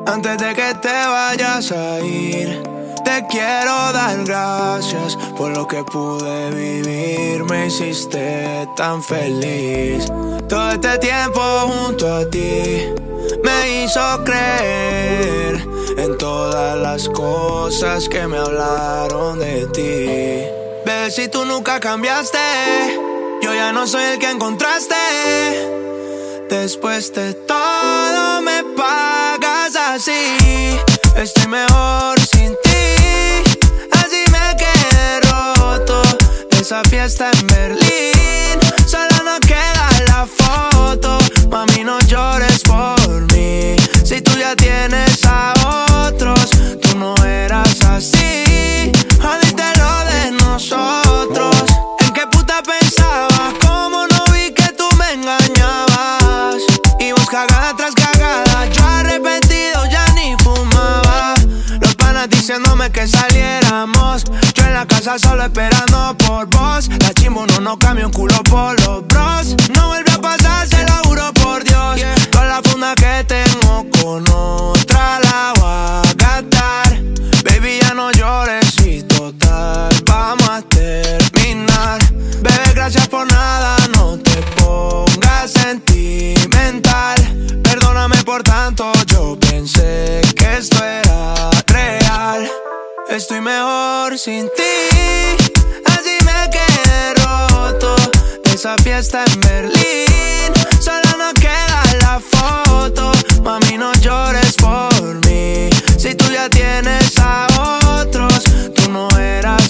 Antes de que te vayas a ir, te quiero dar gracias por lo que pude vivir. Me hiciste tan feliz. Todo este tiempo junto a ti me hizo creer en todas las cosas que me hablaron de ti. Bebé, si tú nunca cambiaste, yo ya no soy el que encontraste. Después de todo me pagas así. Estoy mejor sin ti, así me quedé roto. De esa fiesta en Berlín, solo nos queda la foto. Mami, no llores por mí, si tú ya tienes a otros. Tú no eras así, jodiste lo de nosotros. ¿En qué puta pensabas? ¿Cómo no vi que tú me engañabas? Y vos cagada tras cagada, yo arrepentido ya ni fumaba. Los panas diciéndome que saliéramos, yo en la casa solo esperando por vos. La chimbo no cambia un culo por los bros. No vuelve a pasar, se lo juro por Dios. Toda la funda que tengo con otra la voy a gastar. Baby, ya no llores y total vamos a terminar. Bebé, gracias por nada, no te pongas sentimental. Perdóname por tanto, yo pensé que esto era real. Estoy mejor sin ti, así me quedé roto. De esa fiesta en Berlín, solo nos queda la foto. Mami, no llores por mí, si tú ya tienes a otros. Tú no eras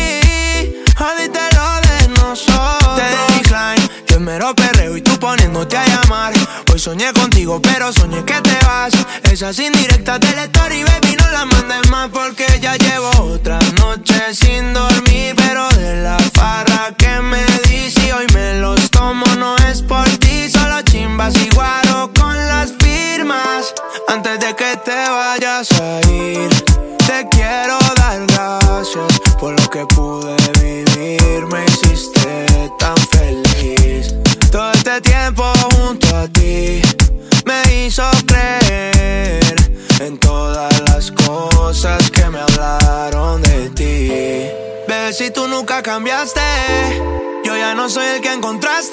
así, jodiste lo de nosotros. Te di decline, yo en mero perreo y tú poniéndote a llamar. Hoy soñé contigo, pero soñé que te vas. Esas indirectas de la story, baby, no las mandes más, porque ya llevo otra noche sin dormir. Pero de la farra que me di, si hoy me los tomo no es por ti. Solo chimbas y guaro con las firmas. Antes de que te vayas a ir, te quiero dar gracias por lo que pude vivir. Me hiciste tan feliz. Todo este tiempo junto a ti me hizo creer en todas las cosas que me hablaron de ti. Bebé, si tú nunca cambiaste, yo ya no soy el que encontraste.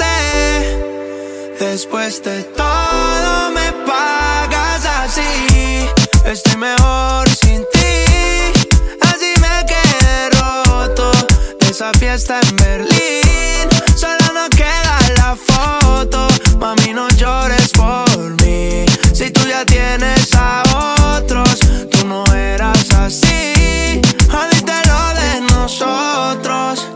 Después de todo me pagas así. Estoy mejor sin ti, así me quedé roto. De esa fiesta en Berlín, solo nos queda la foto. Mami, no llores por mí, si tú ya tienes a otros. Tú no eras así, jodiste lo de nosotros.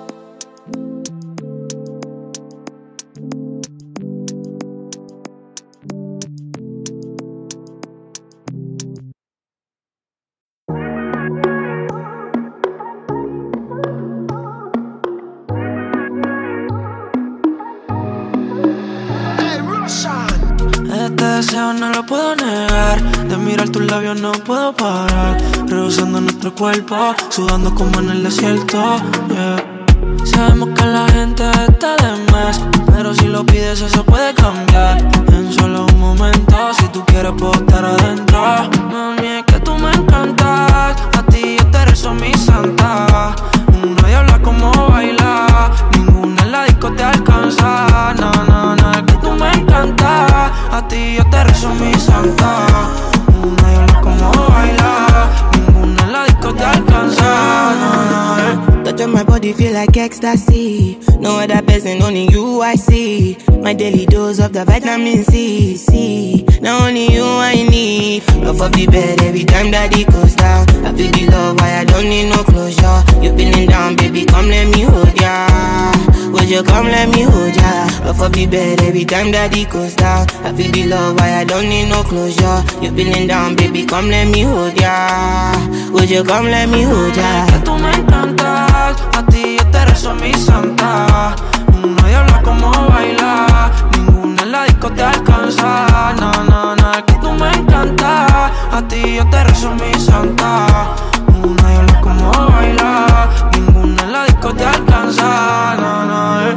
Este deseo no lo puedo negar, de mirar tus labios no puedo parar. Rehusando nuestro cuerpo, sudando como en el desierto, yeah. Sabemos que la gente está de más, pero si lo pides eso puede cambiar. En solo un momento, si tú quieres puedo estar adentro. Mami, es que tú me encantas, a ti yo te rezo mi santa. Una diabla como baila, ninguna en la disco te alcanza. No, no, no, es que tú me encantas, a ti yo te rezo mi santa. Una diabla como baila, ninguna en la disco te alcanza. No, no, Touch on my body feel like ecstasy. No other person, only you I see. My daily dose of the vitamin C. Now only you I need. Love of the bed every time that it goes down. I feel the love, why I don't need no closure. You feeling down, baby, come let me hold ya. Would you come let me hold ya? Love of the bed every time that it goes down. I feel the love, why I don't need no closure. You feeling down, baby, come let me hold ya. Would you come let me hold ya? que tú me encantas, a ti yo te rezo mi santa. Una diabla como baila, ninguna en la disco te alcanza. No, no, no, es que tú me encantas, a ti yo te rezo mi santa. Una diabla como baila, ninguna en la disco te alcanza. No,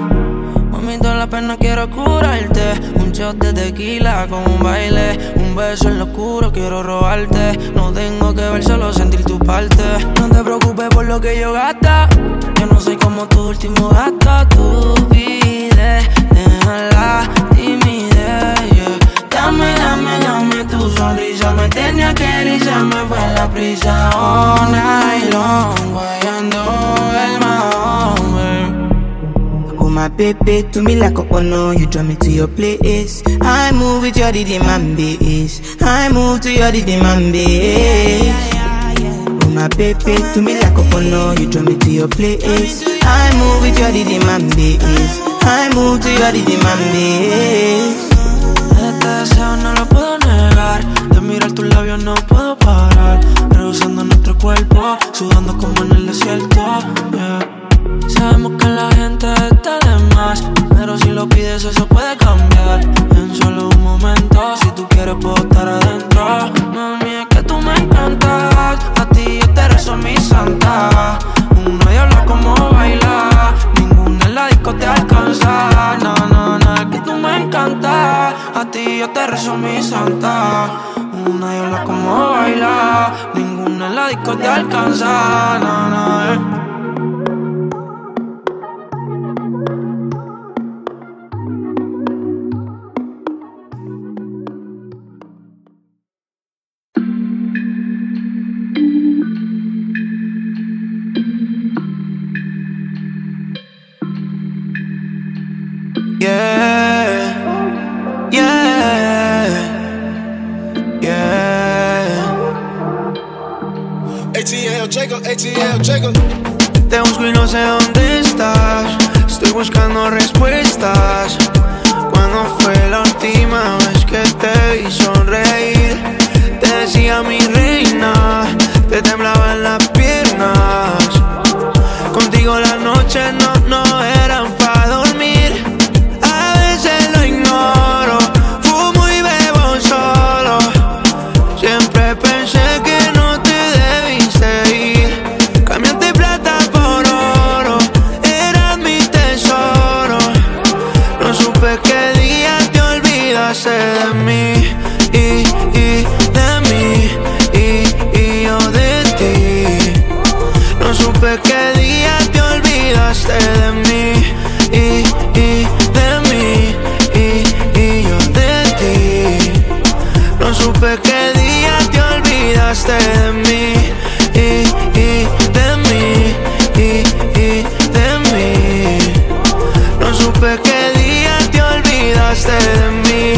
no, Mami, toda la pena quiero curarte. Un shot de tequila con un baile, un beso beso en lo oscuro, quiero robarte. No tengo que ver, solo sentir tu parte. No te preocupes por lo que yo gasta. Yo no soy como tu último gasto. Tu vida, deja la timidez, yeah. Dame, dame, dame tu sonrisa. Me tenía que ir y se me fue la prisa. All night long, guayando el mahón. Oh my baby, to me like a honor. You draw me to your place. I move with your rhythm and bass. I move to your rhythm and bass. Oh my baby, to me like a honor. You draw me to your place. I move with your rhythm and bass. I move to your rhythm and bass. Este deseo no lo puedo negar. De mirar tus labios no puedo parar. Rehusando nuestro cuerpo, sudando como en el desierto, yeah. Sabemos que la gente está de más, pero si lo pides eso puede cambiar en solo un momento. Si tú quieres puedo estar adentro. Mami, es que tú me encantas. A ti yo te rezo mi santa. Una diabla como baila, ninguna en la disco te alcanza. No, no, no, es que tú me encantas. A ti yo te rezo mi santa. Una diabla como baila, ninguna en la disco te alcanza. No, no, Yeah, yeah, yeah. ATL Jacob, ATL Jacob. Te busco y no sé dónde estás. Estoy buscando respuestas. ¿Cuándo fue la última vez que te vi sonreír? Te decía mi reina, te temblaban las piernas. Contigo las noches no eran para dormir. A veces lo ignoro, fumo y bebo solo. Siempre pensé que no te debiste ir. Cambiaste plata por oro, eras mi tesoro. No supe qué día te olvidaste de mí de mí y yo de ti. No supe qué día te olvidaste de mí de mí y yo de ti. No supe qué día te olvidaste de mí de mí y de mí. No supe qué día te olvidaste de mí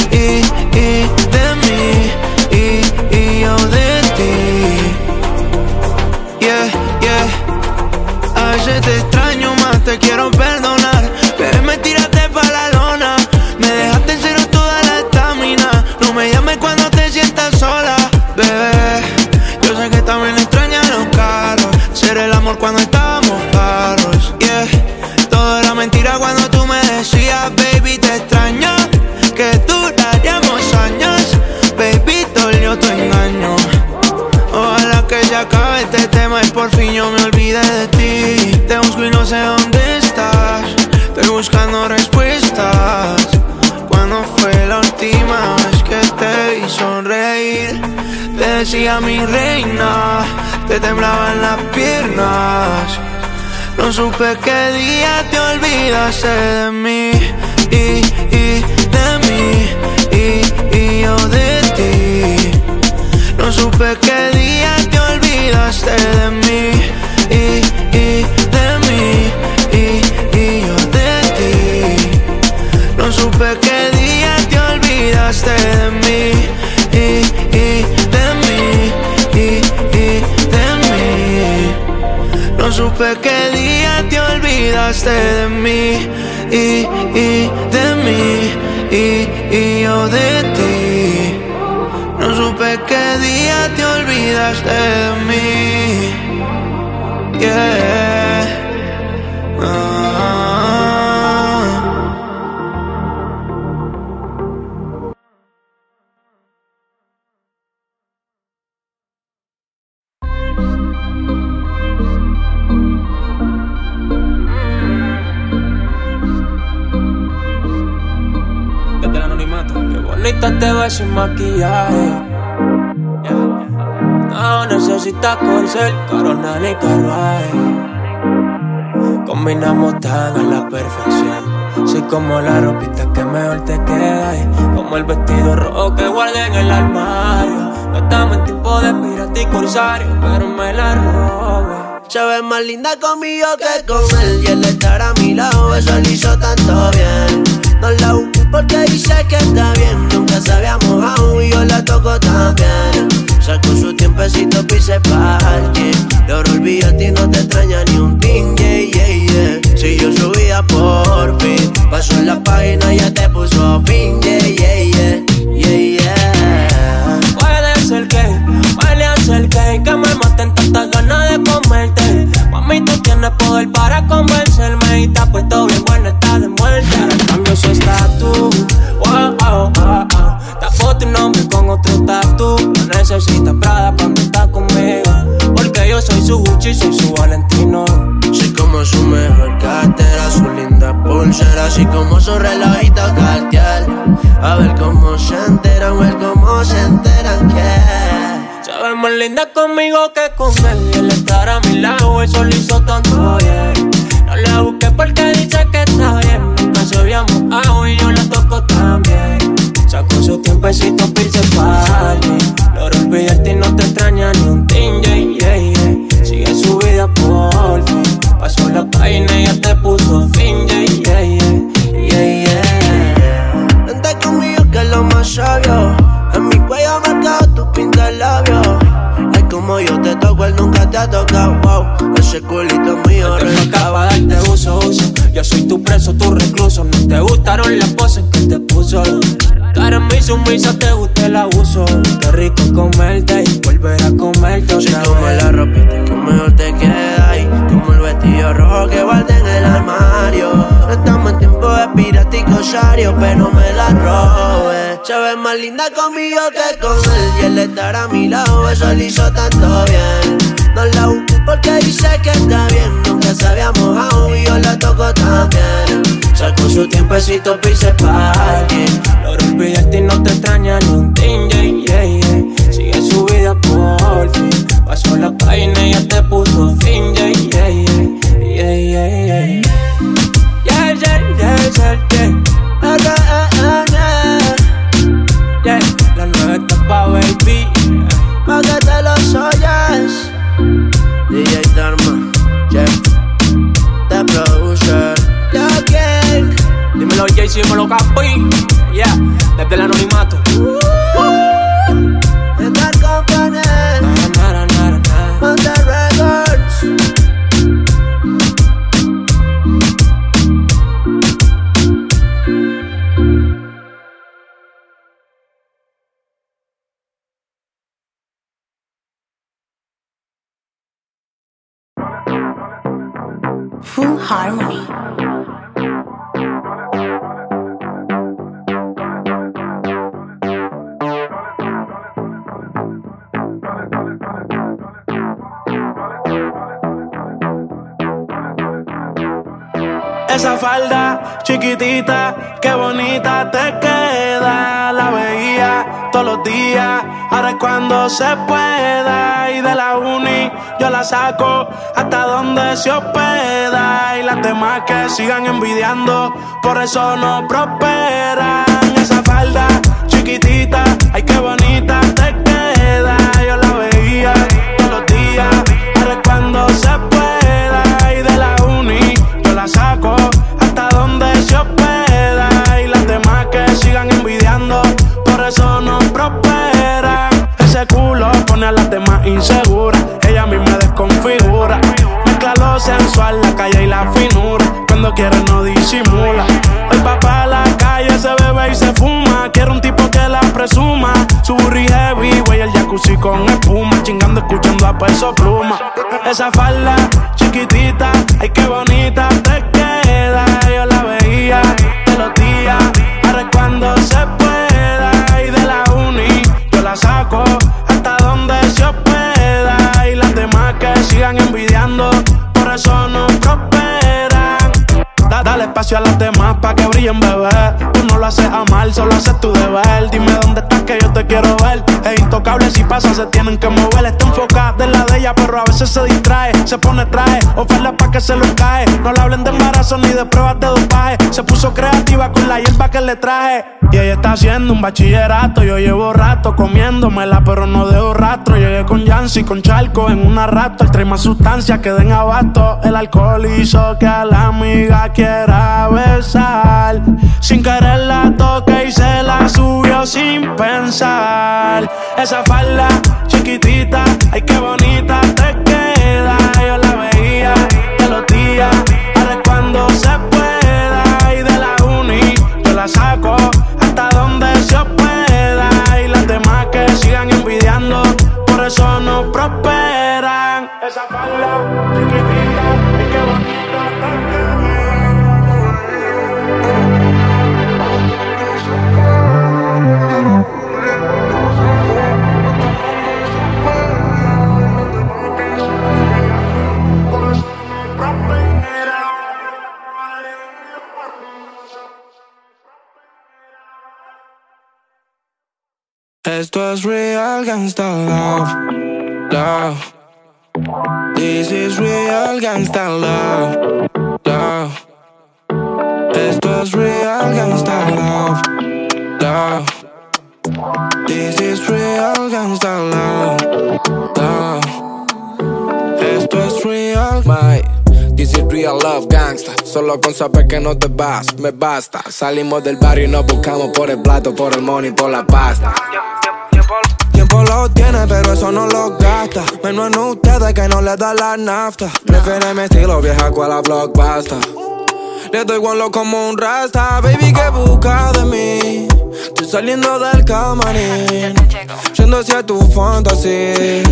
de mí y yo de ti. Yeah, yeah. A veces te extraño más, te quiero perdonar, pero me tiraste pa' la lona. Me dejaste en cero toda la estamina. No me llames cuando te sientas sola, bebé. Yo sé que también extrañas los carros, hacer el amor cuando estábamos claros, yeah. Todo era mentira cuando tú me decías, baby, te extraño, que duraríamos años. Baby, dolió tu engaño. Ojalá que se acabe este tema y por fin yo me olvide de ti. Te busco y no sé dónde estás. Estoy buscando respuestas. ¿Cuándo fue la última vez que te vi sonreír? Te decía mi reina, te temblaban las piernas. No supe qué día te olvidaste de mí de mí y yo de ti. No supe qué día te olvidaste de mí de mí y yo de ti. No supe qué día te olvidaste de mí de mí y de mí. No supe qué día te olvidaste de mí de mí y yo de ti. No supe qué día te olvidaste de mí, yeah. Desde el anonimato, qué bola. bonita te ves sin maquillaje. No necesitas corcel, corona ni carruaje. Combinamos tan a la perfección. Soy como la ropita que mejor te queda y como el vestido rojo que guardé en el armario. No estamos en tiempo de pirata y corsario, pero me la robé. Se ve más linda conmigo que con él, y el estar a mi lado, eso le hizo tanto bien. No la busqué porque dice que está bien. Nunca se había mojado y yo la toco también. Sacó su tiempecito, pise parque. Logró olvidarte y no te extraña ni un ting, yeah, yeah, yeah. Si yo subía por fin, pasó en la página y ya te puso fin, yeah, yeah, yeah, yeah, yeah. Puede ser que me maten tantas ganas de comerte. Mami, tú tienes poder para convencerme y te has puesto bien buena, está de muerte. Ahora cambio su estatus, wow, oh, oh, oh. Tapó tu nombre con otro tatu. No necesitas Prada cuando estás conmigo, porque yo soy su Gucci, soy su Valentino. Soy como su mejor cartera, su linda pulsera, así como su relojito Cartier. A ver cómo se enteran que se ve más linda conmigo que con él, y el estar a mi lado, eso lo hizo tanto bien. No la busqué porque dice que está bien. Nunca se había mojado y yo la toco también. Sacó su tiempecito, pirse party. Logró olvidarte y no te extraña ni un ting, yeah, yeah, yeah. Sigue su vida por fin. Pasó la página y ya te puso fin, yeah, yeah, yeah, yeah, yeah. Vente conmigo que es lo más sabio. En mi cuello marcado tu pinta el labio. Ay, como yo te toco, él nunca te ha tocado, wow. Ese culito mío acaba de darte uso. Yo soy tu preso, tu recluso. No te gustaron las poses que te puso. Tú eres mi sumisa, te gusta el abuso. Qué rico comerte y volver a comerte otra vez. Como la ropita que mejor te queda y como el vestido rojo que guardé en el armario. No estamos en tiempo de pirata y corsario, pero me la robé. Se ve más linda conmigo que con él, y el estar a mi lado, eso le hizo tanto bien. No la busqué porque dice que está bien. Nunca se había mojado y yo la toco también. Sacó su tiempecito, pise parque. Logró olvidarte y no te extraña ni un ting, yeah, yeah, yeah. Sigue su vida por fin. Pasó la página y ya te puso fin, yeah, yeah, yeah, yeah, yeah, yeah. Yeah, yeah, yeah, yeah, yeah. Yeah, la nueva etapa, baby. Pa' que te los oyes. DJ Dharma, Jeff, The Producer, The King. Dímelo Jay-Z, dímelo Capi. Yeah, desde el anonimato. Star Company, Monte Records. Full Harmony. Esa falda chiquitita, qué bonita te queda. La veía todos los días, ahora es cuando se pueda. Y de la uni yo la saco hasta donde se hospeda. Y las demás que sigan envidiando, por eso no prosperan. Esa falda chiquitita, ay qué bonita te queda. Yo la veía todos los días, ahora es cuando se pueda. Y de la uni yo la saco hasta donde se hospeda. Y las demás que sigan envidiando, por eso no prosperan. Ese culo pone a las demás inseguras, ella a mí me desconfigura. Mezcla lo sensual, la calle y la finura, cuando quiere no disimula. Hoy va pa' la calle, se bebe y se fuma. Quiere un tipo que la presuma. Su burri heavy, güey, el jacuzzi con espuma. Chingando, escuchando a Peso Pluma. Esa falda chiquitita, ay qué bonita te queda. Yo la veía todos los días, ahora es cuando se pueda. Y de la uni yo la saco hasta donde se hospeda. Y las demás que sigan envidiando, por eso no prosperan. Dale espacio a las demás pa' que brillen, bebé. Tú no lo haces amar, solo haces tu deber. Dime dónde estás que yo te quiero ver. Es intocable, si pasa se tienen que mover. Está enfocada en la de ella, pero a veces se distrae. Se pone traje, oferta pa' que se lo cae. No le hablen de embarazo ni de pruebas de dopaje. Se puso creativa con la hierba que le traje. Y ella está haciendo un bachillerato. Yo llevo rato comiéndomela, pero no dejo rastro. Llegué con Yancy, con Charco en una rato. El trae más sustancias que den abasto. El alcohol hizo que a la amiga quiera besar. Sin querer la toqué y se la subió sin pensar. Esa falda chiquitita, ay qué bonita te queda. Yo la veía de los días, ahora es cuando se pueda. Y de la uni yo la saco hasta donde se pueda. Y las demás que sigan envidiando, por eso no prosperan. Esa falda chiquitita, ay qué bonita te queda. Esto es real gangsta love, love. This is real gangsta love, love. Esto es real gangsta love, love. This is real gangsta love, love. Esto es real, my. This is real love gangsta. Solo con saber que no te vas, me basta. Salimos del barrio y nos buscamos por el plato, por el money, por la pasta. Tiempo lo tiene, pero eso no lo gasta. Menos en ustedes que no les da la nafta. Prefiere mi estilo vieja cual la blockbuster. Le doy guanlo como un rasta. Baby, ¿qué busca de mí? Estoy saliendo del camarín, yendo hacia tu fantasía.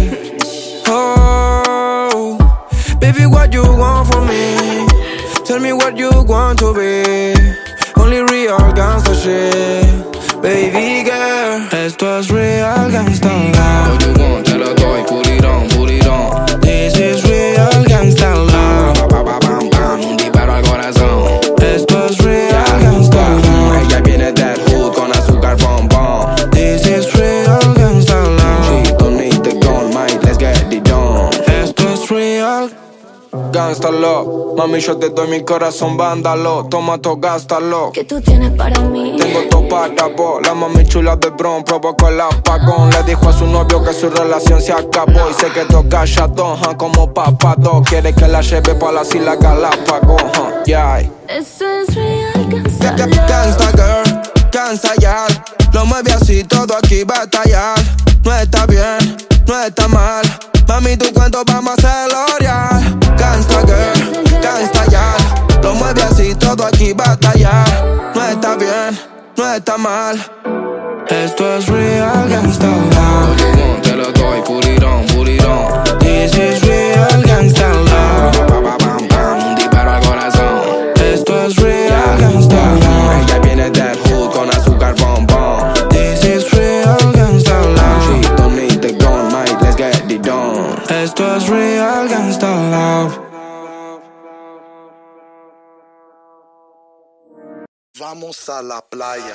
Oh, baby, what you want from me? Tell me what you want to be. Only real gangsta shit. Baby girl, esto es real gangsta love. What you want, te lo doy, put it on, put it on. This is real gangsta love. Un disparo al corazón. Esto es real gangsta love. Ella viene del hood con azúcar bombón. This is real gangsta love. She don't need the gun, mate, let's get it done. Esto es real gangsta love. Mami, yo te doy mi corazón, vándalo. Toma todo, gástalo. ¿Qué tú tienes para mí? Tengo todo para vos. La mami chula de Bron provocó el apagón. Le dijo a su novio que su relación se acabó y se quedó callado, como papato. Quiere que la lleve pa' las Islas Galápagos, yeah. Eso es real gangsta love. Gangsta girl, gangsta ya. Lo mueve así, todo aquí va a estallar. No está bien, no está mal. Mami, tu cuento vamos a hacerlo real. Gangsta girl, gangsta ya. Lo mueve así, todo aquí va a estallar. No está bien, no está mal. Esto es real gangsta love. What you want, te lo doy, put it on, put it on. This is real gangsta love. Un disparo al corazón. Esto es real gangsta love. Ella viene del hood con azúcar bombón. This is real gangsta love. She don't need the gun, mate, let's get it done. Esto es real gangsta love. Vamos a la playa.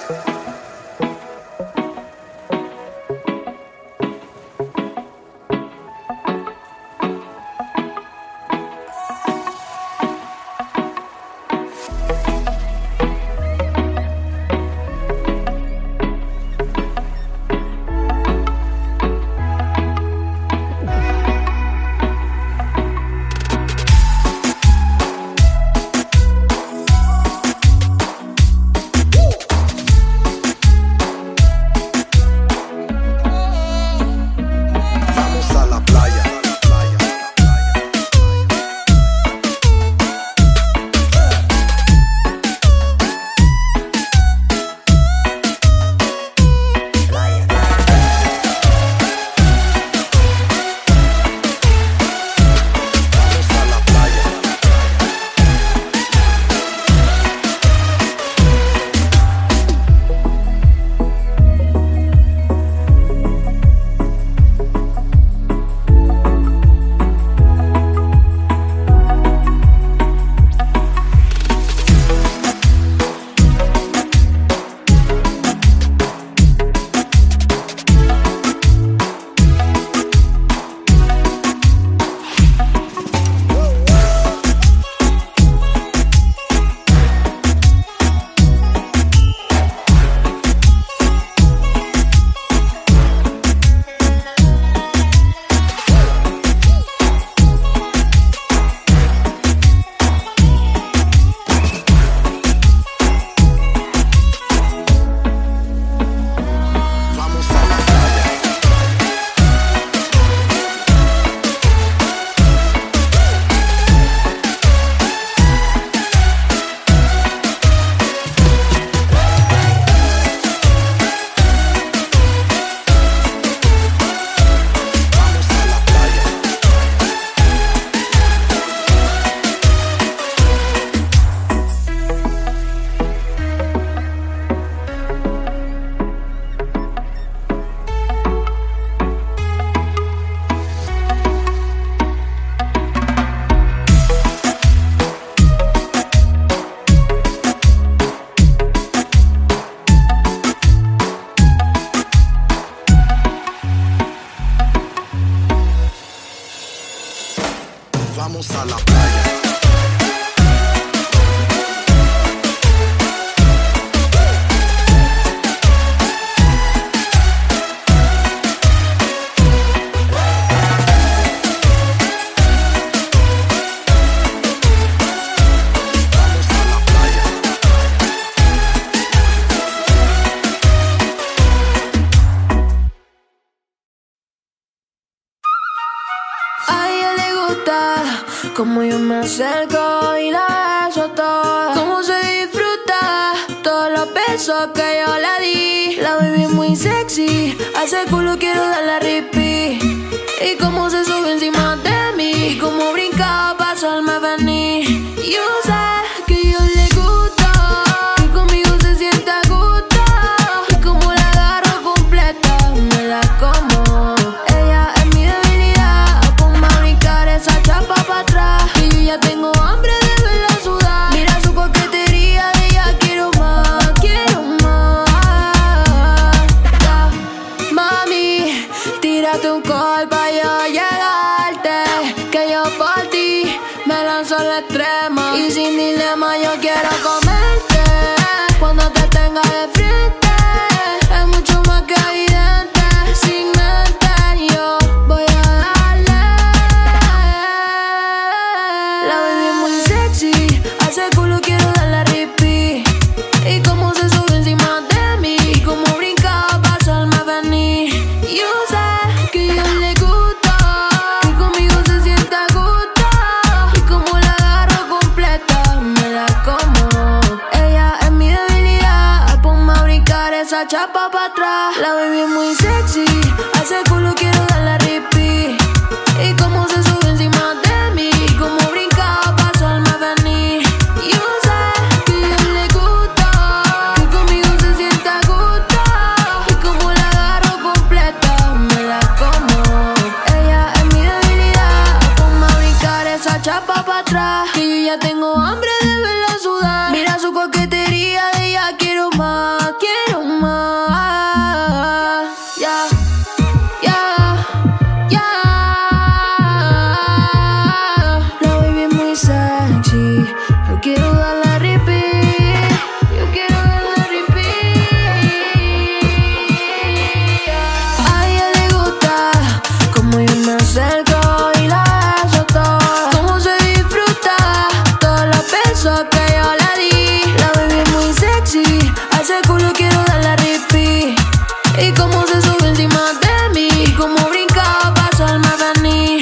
Vamos a la playa. Como yo me acerco y la beso toda. Cómo se disfruta todos los besos que yo le di. La baby muy sexy, a ese culo quiero darle repeat. Y cómo se sube encima de mí, y cómo brinca pa' hacerme venir. Yo sé que yo le gusto, que conmigo se siente a gusto. Y como la agarro completa, me la como. Ella es mi debilidad, ponme a brincar esa chapa pa' atrás. Y yo ya tengo hambre de verla sudar. Mira su coquetería, de ella quiero más, quiero más. Ya. Mami, tírate un call pa' yo llegarte, que yo por ti me lanzo al extremo. Y sin dilema yo quiero comerte cuando te tenga de frente. Es mucho más que evidente, sin mente yo voy a darle. La baby es muy sexy, a ese culo quiero darle repeat. Y cómo se sube encima de mí, y cómo brinca pa' hacerme venir. Yo sé que yo le gusto, que conmigo se siente a gusto. Y como la agarro completa, me la como. Ella es mi debilidad, ponme a brincar esa chapa pa' atrás. La baby es muy sexy, a ese culo quiero darle repeat. Y cómo se sube encima de mí, y cómo brinca pa' hacerme venir. Yo sé que yo le gusto, que conmigo se siente a gusto. Y como la agarro completa, me la como. Ella es mi debilidad, ponme a brincar esa chapa pa' atrás. Que yo ya tengo hambre de verla sudar. Mira su coquetería, de ella quiero más, quiero más. Ya, ya, ya. La baby es muy sexy, yo quiero darle repeat. Yo quiero darle repeat. A ella le gusta como yo me acerco y la beso toda. Cómo se disfruta todos los besos que yo le di. La baby es muy sexy, a ese culo quiero darle repeat. Y cómo se sube encima de mí, y cómo brinca pa' hacerme venir.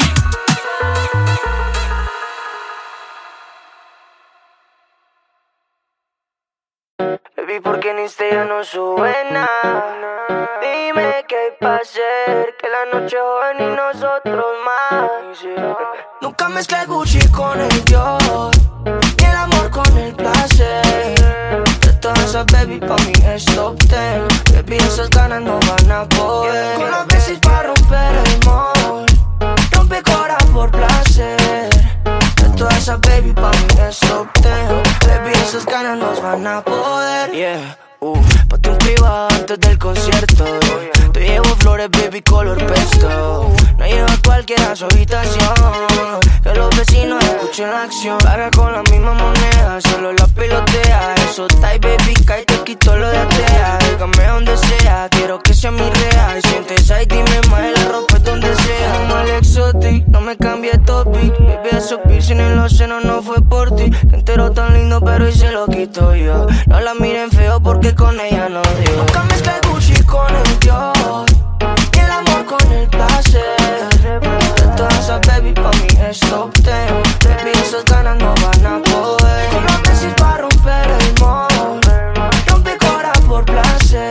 Baby, ¿por qué en Insta ya no sube nada? Dime qué hay pa' hacer, que la noche es joven y nosotros más. Nunca mezclé Gucci con el Dior, ni el amor con el placer. De todas esas baby pa' mí es top 10. Baby, esas ganas no van a poder. Con las veces pa' romper el mall, rompe cora por placer. De todas esas baby pa' mí es top 10. Baby, esas ganas nos van a poder. Yeah, ponte un privado antes del concierto. Te llevo flores, baby, color pesto. No lleva cualquiera a su habitación, que los vecinos escuchen la acción. Paga con la misma moneda, solo la pilotea. Eso está y baby, cae, te quito lo de atea. Dígame donde sea, quiero que sea mi real. Sientes ahí, dime más, la ropa es donde sea. Como el exotic, no me cambie topic. Baby, esos piercing en los senos no fue por ti. Te entero tan lindo, pero hoy se lo quito yo. No la miren feo porque con ella no dio. Nunca mezclé Gucci con el Dior, y el amor con el placer. De todas esas baby pa' mí es top 10. Baby, esas ganas no van a poder. Con los meses pa' romper el mall, rompe cora por placer.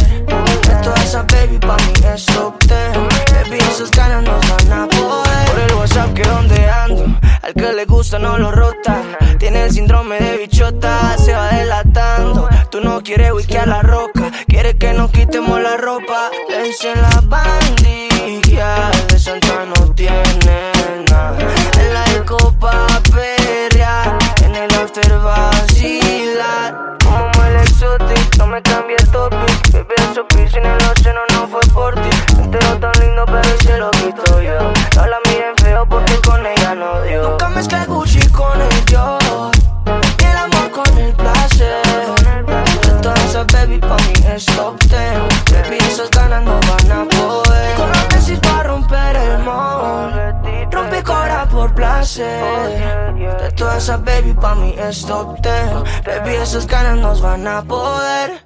De todas esas baby pa' mí es top 10. Baby, esas ganas no van a poder. Por el WhatsApp que donde ando, al que le gusta no lo rota. Tiene el síndrome de bichota, se va delatando. Tú no quieres whisky a la roca, quieres que nos quitemos la ropa. Le dicen la bandilla, de Santa no tiene nada. En la disco pa' perrear, en el after vacilar. Como el exotic, no me cambie el topic. Baby, esos piercing en los senos no fue por ti. Te entero tan lindo, pero hoy se lo quito yo. No la miren feo porque con ella no dio. Nunca mezclé de Gucci con el Dior, y el amor con el placer. De todas esas baby pa' mí es top 10. Baby, esas ganas no van a poder. Con lo que sí pa' romper el molde, rompe cora por placer. De todas esas baby pa' mí es top 10. Baby, esas ganas nos van a poder.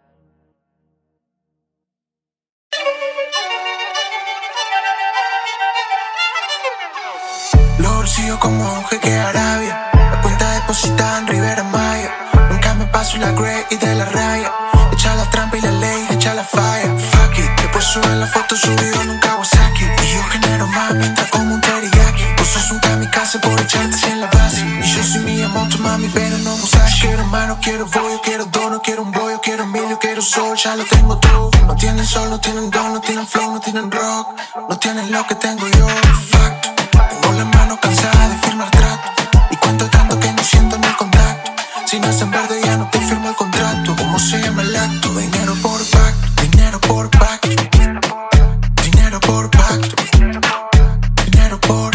Los bolsillos como un jeque de Arabia, la cuenta depositada en Rivera Maya. Nunca me paso la grey y de la raya. Echa la trampa y la ley, echa la falla. Fuck it, después suben la foto subido en un Kawasaki. Y yo genero más mientras como un teriyaki. Vos sos un kamikaze por echarte en la base. Y yo soy Miyamoto, mami, pero no Musashi. Quiero mano, quiero bollo, quiero dono, quiero un bollo, quiero milio, quiero sol, ya lo tengo todo. No tienen sol, no tienen don, no tienen flow, no tienen rock, no tienen lo que tengo yo. Fuck. Tengo la mano cansada de firmar trato y cuento tanto que no siento ni el contacto. Si no es en verde ya no te firmo el contrato. ¿Cómo se llama el acto? Dinero por pacto, dinero por pacto, dinero por pacto, dinero por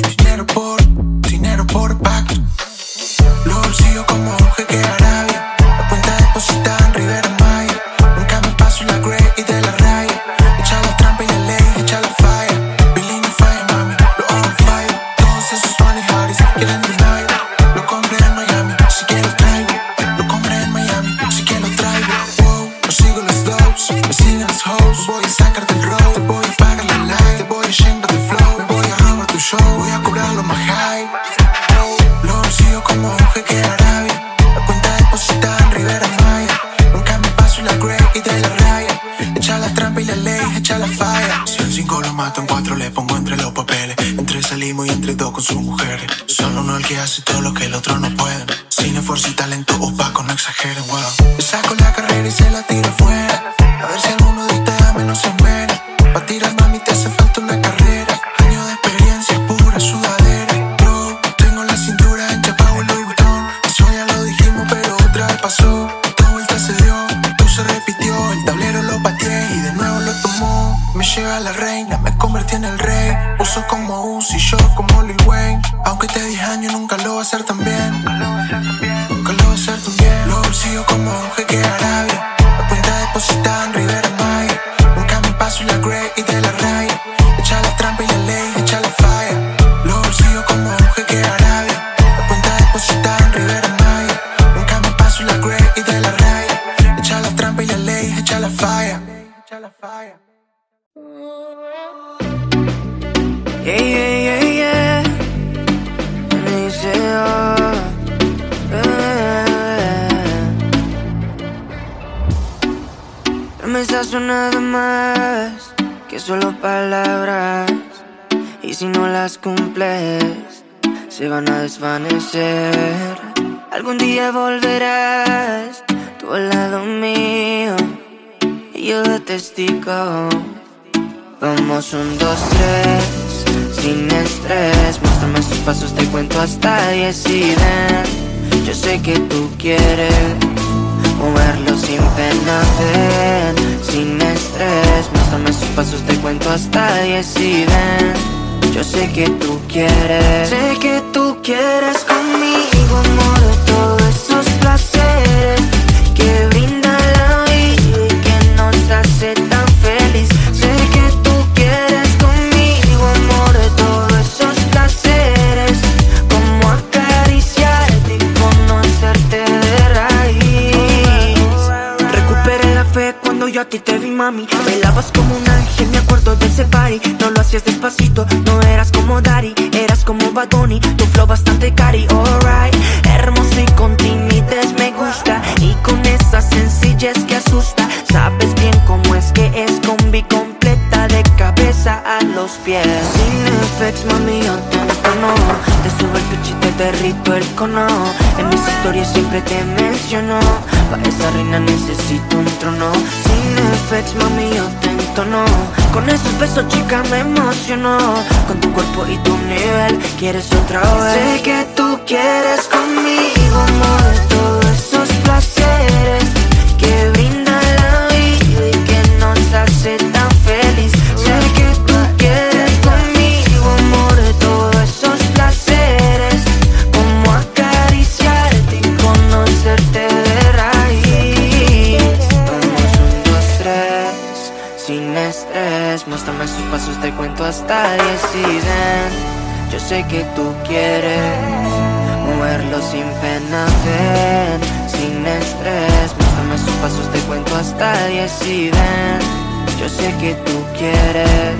pacto. Los bolsillos como un jeque de Arabia, la cuenta depositada en Rivera Maya. Nunca me paso la grey y de la raya. Echa la trampa y la ley, echa la falla. Billing y falla, mami, lo on fire. Todos esos money hotties quieren deny. Lo compré en Miami, si que lo traigo. Lo compré en Miami, si que lo traigo. Wow, no sigo los dopes, me siguen los hoes. Voy a sacar del road, te voy a pagar la light. Te voy a llenar de flow, me voy a robar tu show. Voy a cobrarlo más high. Los bolsillos como un jeque de Arabia, la cuenta depositada en Rivera Maya. Nunca me paso la grey y de la raya. Echa la trampa y la ley, echa la falla. Si en 5 lo mato, en 4 le pongo entre los papeles. En 3 salimos y entre 2 con sus mujeres. Solo uno el que hace todo lo que el otro no puede. Sin esfuerzo y talento opaco, no exageren, wow. Le saco la carrera y se la tiro afuera. A ver si alguno de ustedes menos se muere. Pa' tirar, mami, te hace falta una carrera. Años de experiencia, pura sudadera. Yo tengo la cintura ancha pa' el Louis Vuitton. Eso ya lo dijimos, pero otra vez pasó. Otra vuelta se dio, todo se repitió. El tablero lo pateé y de nuevo lo tomó. Me lleva la reina, me convertí en el rey. Uso como Uzi, yo como Lil Wayne. Aunque te 10 años nunca lo va a hacer tan bien. Nunca lo va a hacer tan bien. Los bolsillos como un jeque de Arabia, la cuenta depositada en Rivera Maya. Nunca me paso la grey y de la raya. Echa la trampa y la ley, echa la falla. Los bolsillos como un jeque de Arabia, la cuenta depositada en Rivera Maya. Nunca me paso la grey y de la raya. Echa la trampa y la ley, echa la falla. Yeah, yeah, yeah, yeah. Me dice, oh, promesas son nada más que solo palabras, y si no las cumples se van a desvanecer. Algún día volverás tú al lado mío y yo de testigo. Vamos 1, 2, 3, sin estrés. Muéstrame esos pasos, te cuento hasta 10 y ven. Yo sé que tú quieres moverlo sin pena, ven. Sin estrés, muéstrame esos pasos, te cuento hasta 10 y ven. Yo sé que tú quieres. Sé que tú quieres conmigo, amor, todos esos placeres que brinda la vida y que nos hace tan feliz. Sé que tú quieres conmigo, amor, todos esos placeres, como acariciarte y conocerte de raíz. Recuperé la fe cuando yo a ti te vi, mami. Bailabas como un ángel, me acuerdo de ese party. No lo hacías despacito, no eras como Daddy, eras como Bad Bunny, tu flow bastante cari, alright. Hermoso y con timidez me gusta, y con esa sencillez que asusta. Sabes bien cómo es que es combi completa de cabeza a los pies. Sin effects, mami, yo te entono, te subo el pecho y te derrito el cono. En mis historias siempre te menciono, para esa reina necesito un trono. Sin effects, mami, yo te entono, con esos besos, chica, me emocionó. Con tu cuerpo y tu nivel, quieres otra vez. Sé que tú quieres conmigo, amor, todos esos placeres que brinda la vida y que nos hace tan feliz. Sé que tú quieres conmigo, amor, todos esos placeres, hasta 10 y ven. Yo sé que tú quieres moverlo sin pena, ven, sin estrés. Muéstrame sus pasos, te cuento hasta 10 y ven. Yo sé que tú quieres.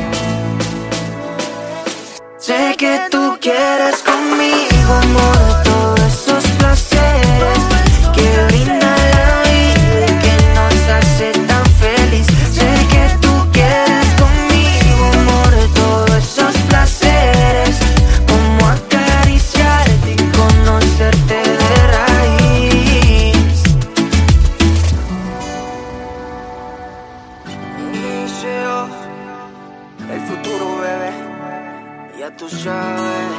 Sé que tú quieres conmigo, amor, todos esos placeres que brinda la vida y que nos hace tan feliz. Sé que tú quieres conmigo, amor, todos esos placeres, como acariciarte y conocerte de raíz. Inicio el futuro, bebé, ya tú sabes.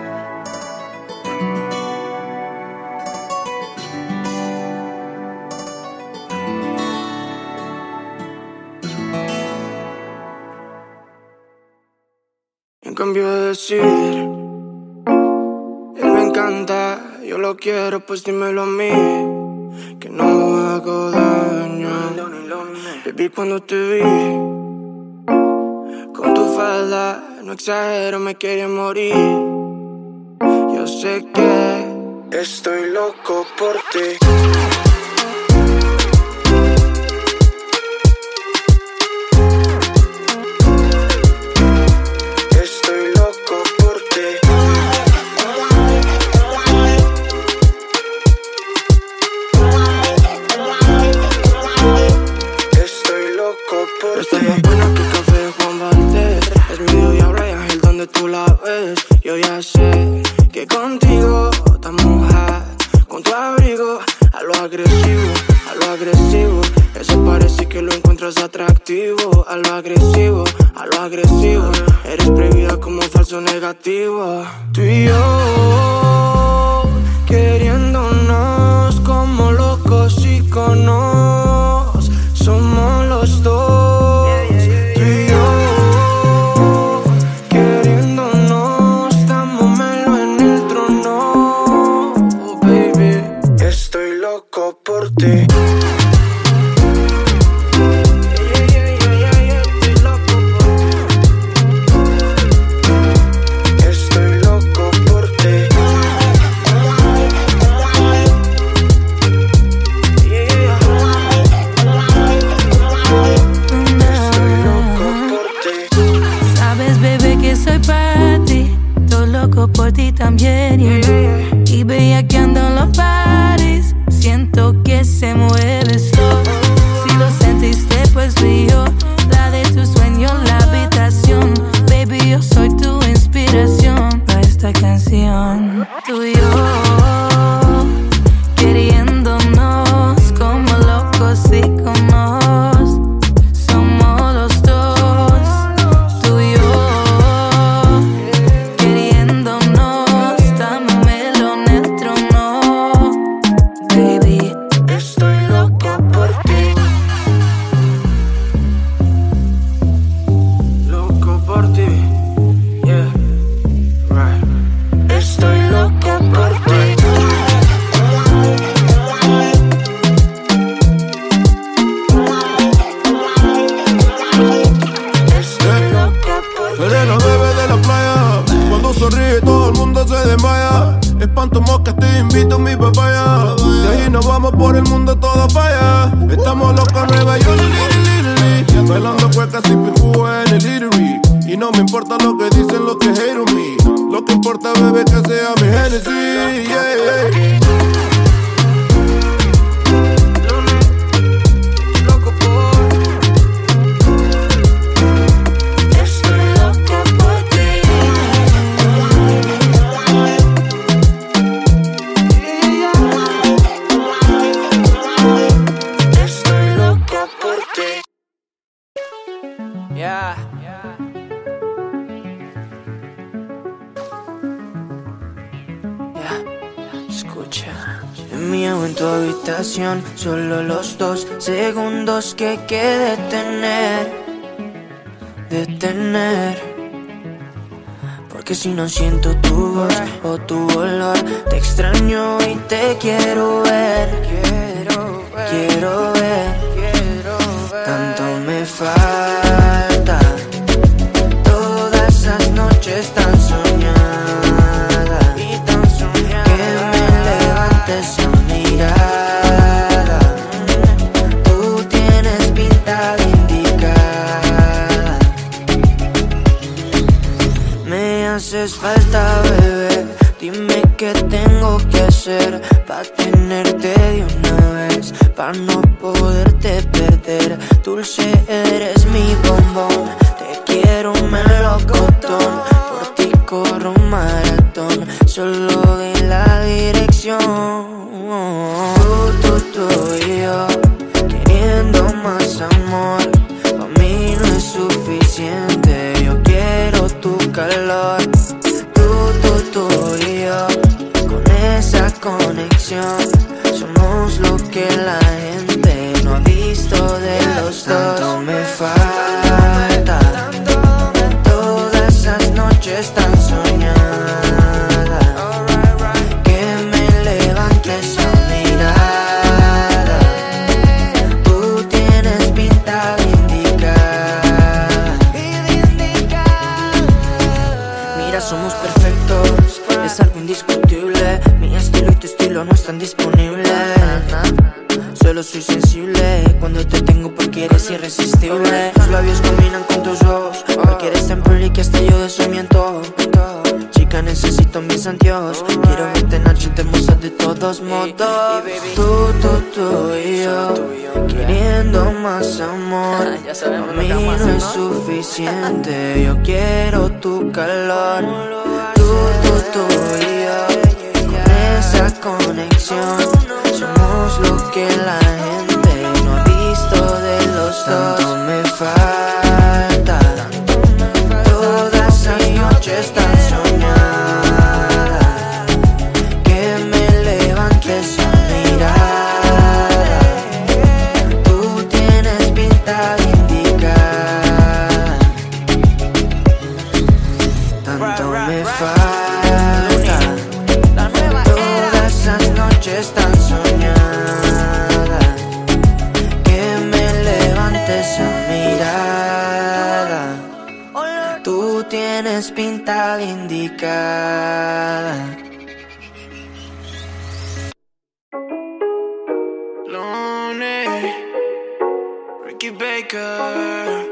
En cambio de decir, él me encanta, yo lo quiero, pues dímelo a mí, que no hago daño. Baby, cuando te vi con tu falda, no exagero, me quería morir. Yo sé que estoy loco por ti. Estoy más buena que café de Juan Valdez. Es mi diablo y ángel donde tú la ves. Yo ya sé que contigo estamos hot, con tu abrigo a lo agresivo, a lo agresivo. Eso parece que lo encuentras atractivo. A lo agresivo, a lo agresivo. Eres prohibida como falso negativo. Tú y yo queriéndonos como locos iconos. Somos los dos. Por ti. Estoy loco por ti. Estoy loco por ti. Sabes, bebé, que soy para ti. Estoy loco por ti también, y bellaqueando en los paris. Siento que se mueve esto. Si lo sentiste, pues fui yo. La de tu sueño, la habitación. Baby, yo soy tu inspiración para esta canción. Tú y yo queriéndonos como locos iconos. Somos los dos. Tú y yo queriéndonos, dámelo en el trono. Baby, estoy loco por ti. Loco por ti. Yeah, right. Estoy loco por ti. Estoy loco por ti. Serena, bebé de la playa. Cuando sonríe todo el mundo se desmaya. Espanto moscas, te invito a mi papaya. De ahí nos vamos por el mundo, todo falla. Estamos locos en Nueva York, bailando cuecas y pijú en el Eatery. Y no me importa lo que dicen, lo que hate on me. Lo que importa, bebé, que sea mi Genesis, yeah. En tu habitación, solo los 2 segundos que hay que detener. Porque si no siento tu voz o tu olor, te extraño y te quiero ver. Quiero ver. Tanto me falta. Todas levante esa mirada. Tú tienes pinta de indicada. Me haces falta, bebé. Dime qué tengo que hacer pa' tenerte de una vez, pa' no poderte perder. Dulce, eres mi bombón. Te quiero melocotón. Por ti corro un maratón. Solo de la dirección. Tú y yo, queriendo más amor. Pa' mí no es suficiente. Yo quiero tu calor. Tú y yo, con esa conexión, somos lo que la gente no ha visto de los dos. Tanto me falta, todas esas noches tan soñadas, que me levante esa mirada. Tú tienes pinta de indicada. Mira, somos perfectos, es algo indiscutible. Mi estilo y tu estilo no están disponibles. Solo soy sensible cuando te tengo porque eres irresistible. Tus labios combinan con tus ojos, porque eres tan pretty que hasta yo de eso miento. Chica, necesito mis anteojos. Quiero verte en noche hermosa de todos modos. Tú y yo, queriendo más amor. A mí no es suficiente. Yo quiero tu calor. Tú y yo, con esa conexión, somos lo que la gente no ha visto de los dos. Tanto me falta, todas esas noches tan soñadas, que me levante esa mirada. Tú tienes pinta de indicada. Tanto me falta, todas esas noches tan soñadas, que me levante esa mirada. Tú tienes pinta de indicada. Lonely, Ricky Baker.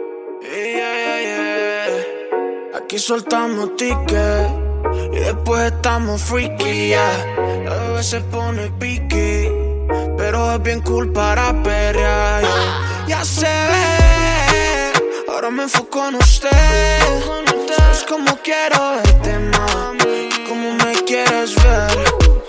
Aquí soltamos ticket y después estamos freaky, yeah. La bebé se pone piqui, pero es bien cool para perrear, yeah. Ya se ve, ahora me enfoco en usted. Sabes cómo quiero verte, mami, cómo me quieres ver.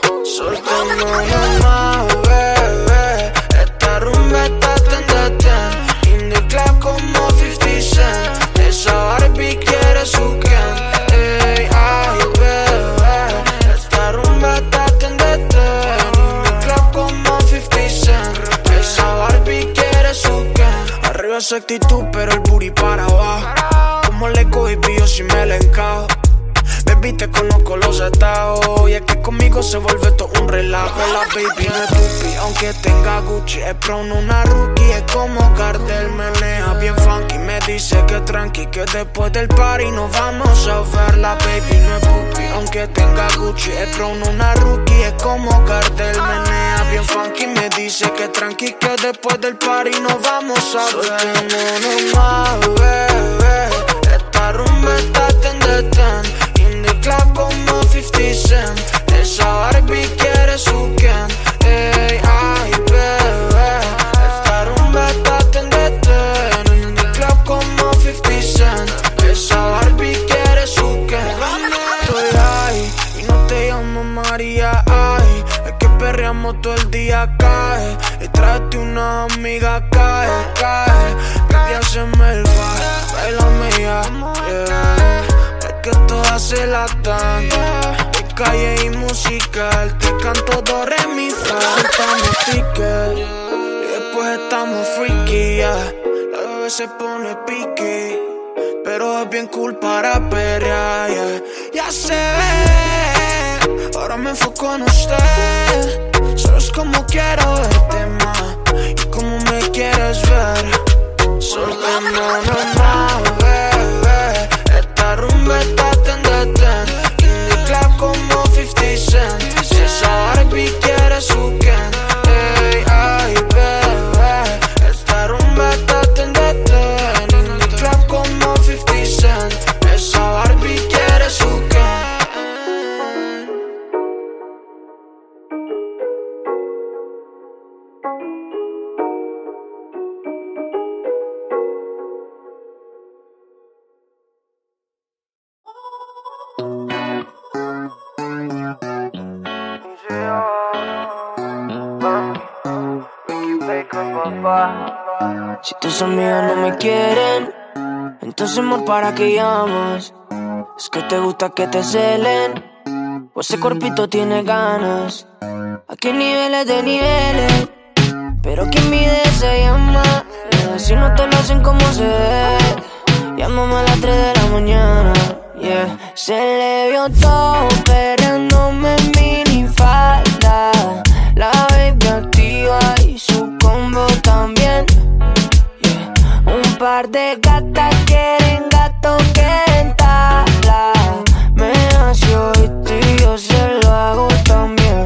Soltémonos más, bebé. Esta rumba está ten. In the club como 50 Cent. Esa Barbie quiere su can. Ey, ay, bebé. Esta rumba está ten. In the club como 50 Cent. Esa Barbie quiere su can. Arriba esa actitud, pero el booty para abajo. Como le cogí pillo si me le encajo. Baby, te conozco los estados. Y es que conmigo se vuelve todo un relajo. La baby no es pupi, aunque tenga Gucci. Es pro, no una rookie, es como cartel. Menea bien funky, me dice que tranqui, que después del party nos vamos a ver. La baby no es pupi, aunque tenga Gucci. Es pro, no una rookie, es como cartel. Menea bien funky, me dice que tranqui, que después del party nos vamos a ver. Soltémonos más, bebé. Esta rumba está ten. In the club como 50 Cent. Esa Barbie quiere su can. Ey, ay, bebé. Esta rumba está ten. In the club como 50 Cent. Esa Barbie quiere su can. Estoy high y no te llamo María, ay. Es que perreamos todo el día, cae. Y tráete una amiga, cae. Baby, haceme el vibe, bailame ya, yeah. Que todas se la dan, de calle y musical. Te canto do, re, mi, fa. Soltamos ticket y después estamos freaky, yeah. La bebé se pone piqui, pero es bien cool para perrear, yeah. Ya se ve, ahora me enfoco en usted. Sabes cómo quiero verte más y cómo me quieres ver. Soltémonos más, bebé. Esta rumba está ten. In the club como 50 Cent. Esa Barbie tus amigos no me quieren. Entonces, amor, ¿para qué llamas? Es que te gusta que te celen, o ese cuerpito tiene ganas. Aquí hay niveles de niveles, pero quien mide se llama. Y si no te lo hacen como se ve, llámame a las 3 de la mañana. Yeah. Se le vio todo perreándome en minifalda. La baby activa y su combo también. Yeah. Un par de gatas quieren gato que tabla. Me nació y yo se lo hago también.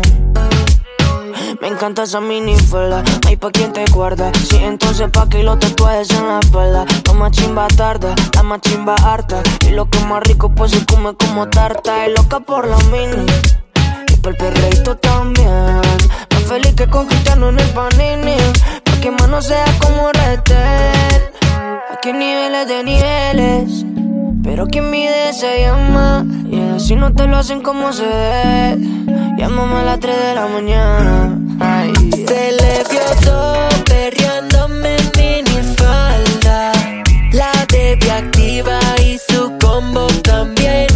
Me encanta esa minifalda, hay pa' quien te guarda. Sí, entonces pa' que lo tatuajes en la espalda. La más chimba tarda, la más chimba harta. Y lo que es más rico pues se come como tarta. Y loca por la mini, y por el perreíto también. Más feliz que con Cristiano en el Panini. Pa' que más no sea como Retel. Aquí hay niveles de niveles, pero quien mide se llama. Y así no te lo hacen como se ve, llámame a las 3 de la mañana. Ay, yeah. Se le vio todo perreándome en minifalda. La baby activa y su combo también.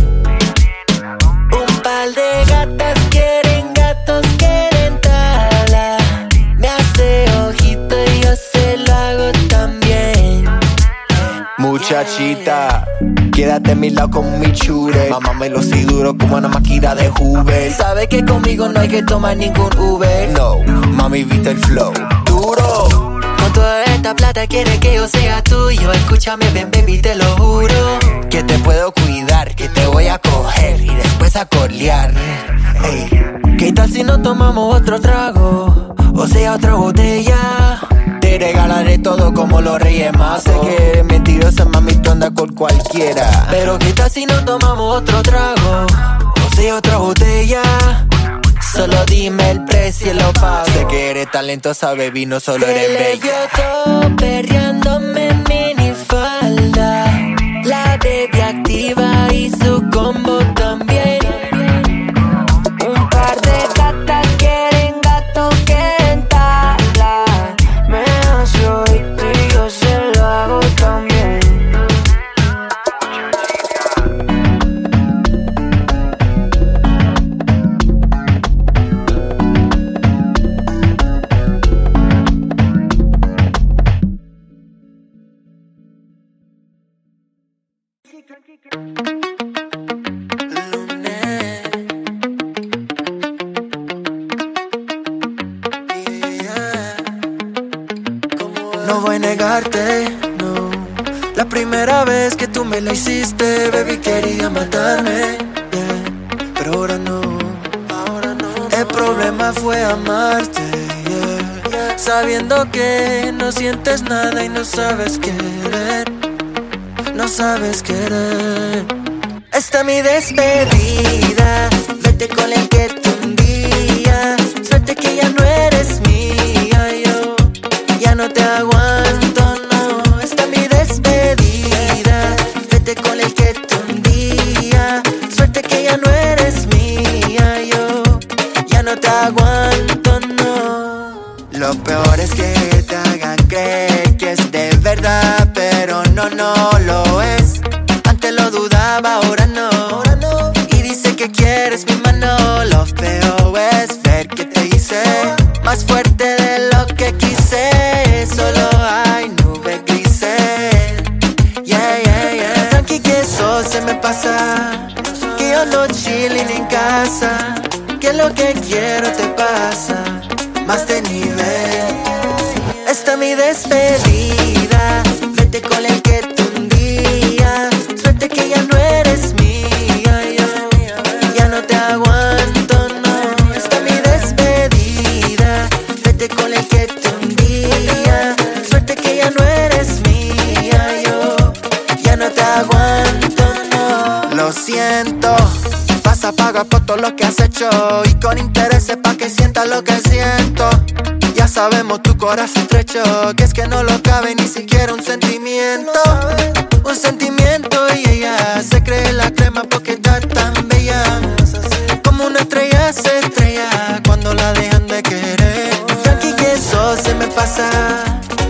Un par de gatas quieren gatos, quieren tala. Me hace ojito y yo se lo hago también. Muchachita, quédate a mi lado con mi chure. Mámamelo si duro como una máquina de Uber. Sabe que conmigo no hay que tomar ningún Uber. No, mami, viste el flow duro. Con toda esta plata quiere que yo sea tuyo. Escúchame, ven baby, te lo juro. Que te puedo cuidar, que te voy a coger y después a colear. Hey. ¿Qué tal si no tomamos otro trago? O sea, otra botella. Te regalaré todo como los Reyes Magos. Sé que eres mentirosa, mami, tú andas con cualquiera. Pero ¿qué tal si no tomamos otro trago? O sea, otra botella. Solo dime el precio y lo pago. Sé que eres talentosa, baby, no solo eres bella. Se le vio todo perreándome en minifalda. La baby activa y su combo también. Un par de gatas quieren gato que entabla. Me nació y yo se lo hago también. No voy a negarte, no. La primera vez que tú me la hiciste, baby, quería matarme, yeah. Pero ahora no, ahora no. El problema fue amarte, yeah. Sabiendo que no sientes nada y no sabes querer. No sabes querer. Esta es mi despedida. Vete con el que te hundía. Suerte que ya no eres mía. Yo ya no te aguanto, no. Esta es mi despedida. Vete con el que te hundía. Suerte que ya no eres mía. Yo ya no te aguanto, no. Lo peor es que te hagan creer que es de verdad, pero no, no lo es. Antes lo dudaba, ahora no. Y dice que quieres mi mano. Lo peor es ver que te hice más fuerte de lo que quise. Solo hay nubes grises. Yeah, yeah, yeah. Tranqui que eso se me pasa, que yo no chilling en casa, que lo que quiero te pasa, más de nivel. Esta es mi despedida. Vete con el que te hundía. Suerte que ya no eres mía. Yo ya no te aguanto, no. Esta es mi despedida. Vete con el que te hundía. Suerte que ya no eres mía. Yo ya no te aguanto, no. Lo siento, vas a pagar por todo lo que has hecho y con intereses pa' que sientas lo que siento. Ya sabemos tu corazón estrecho, que es que no lo cabe ni siquiera un sentimiento. Un sentimiento y ella se cree la crema porque está tan bella. Como una estrella se estrella cuando la dejan de querer. Tranqui que eso se me pasa, que yo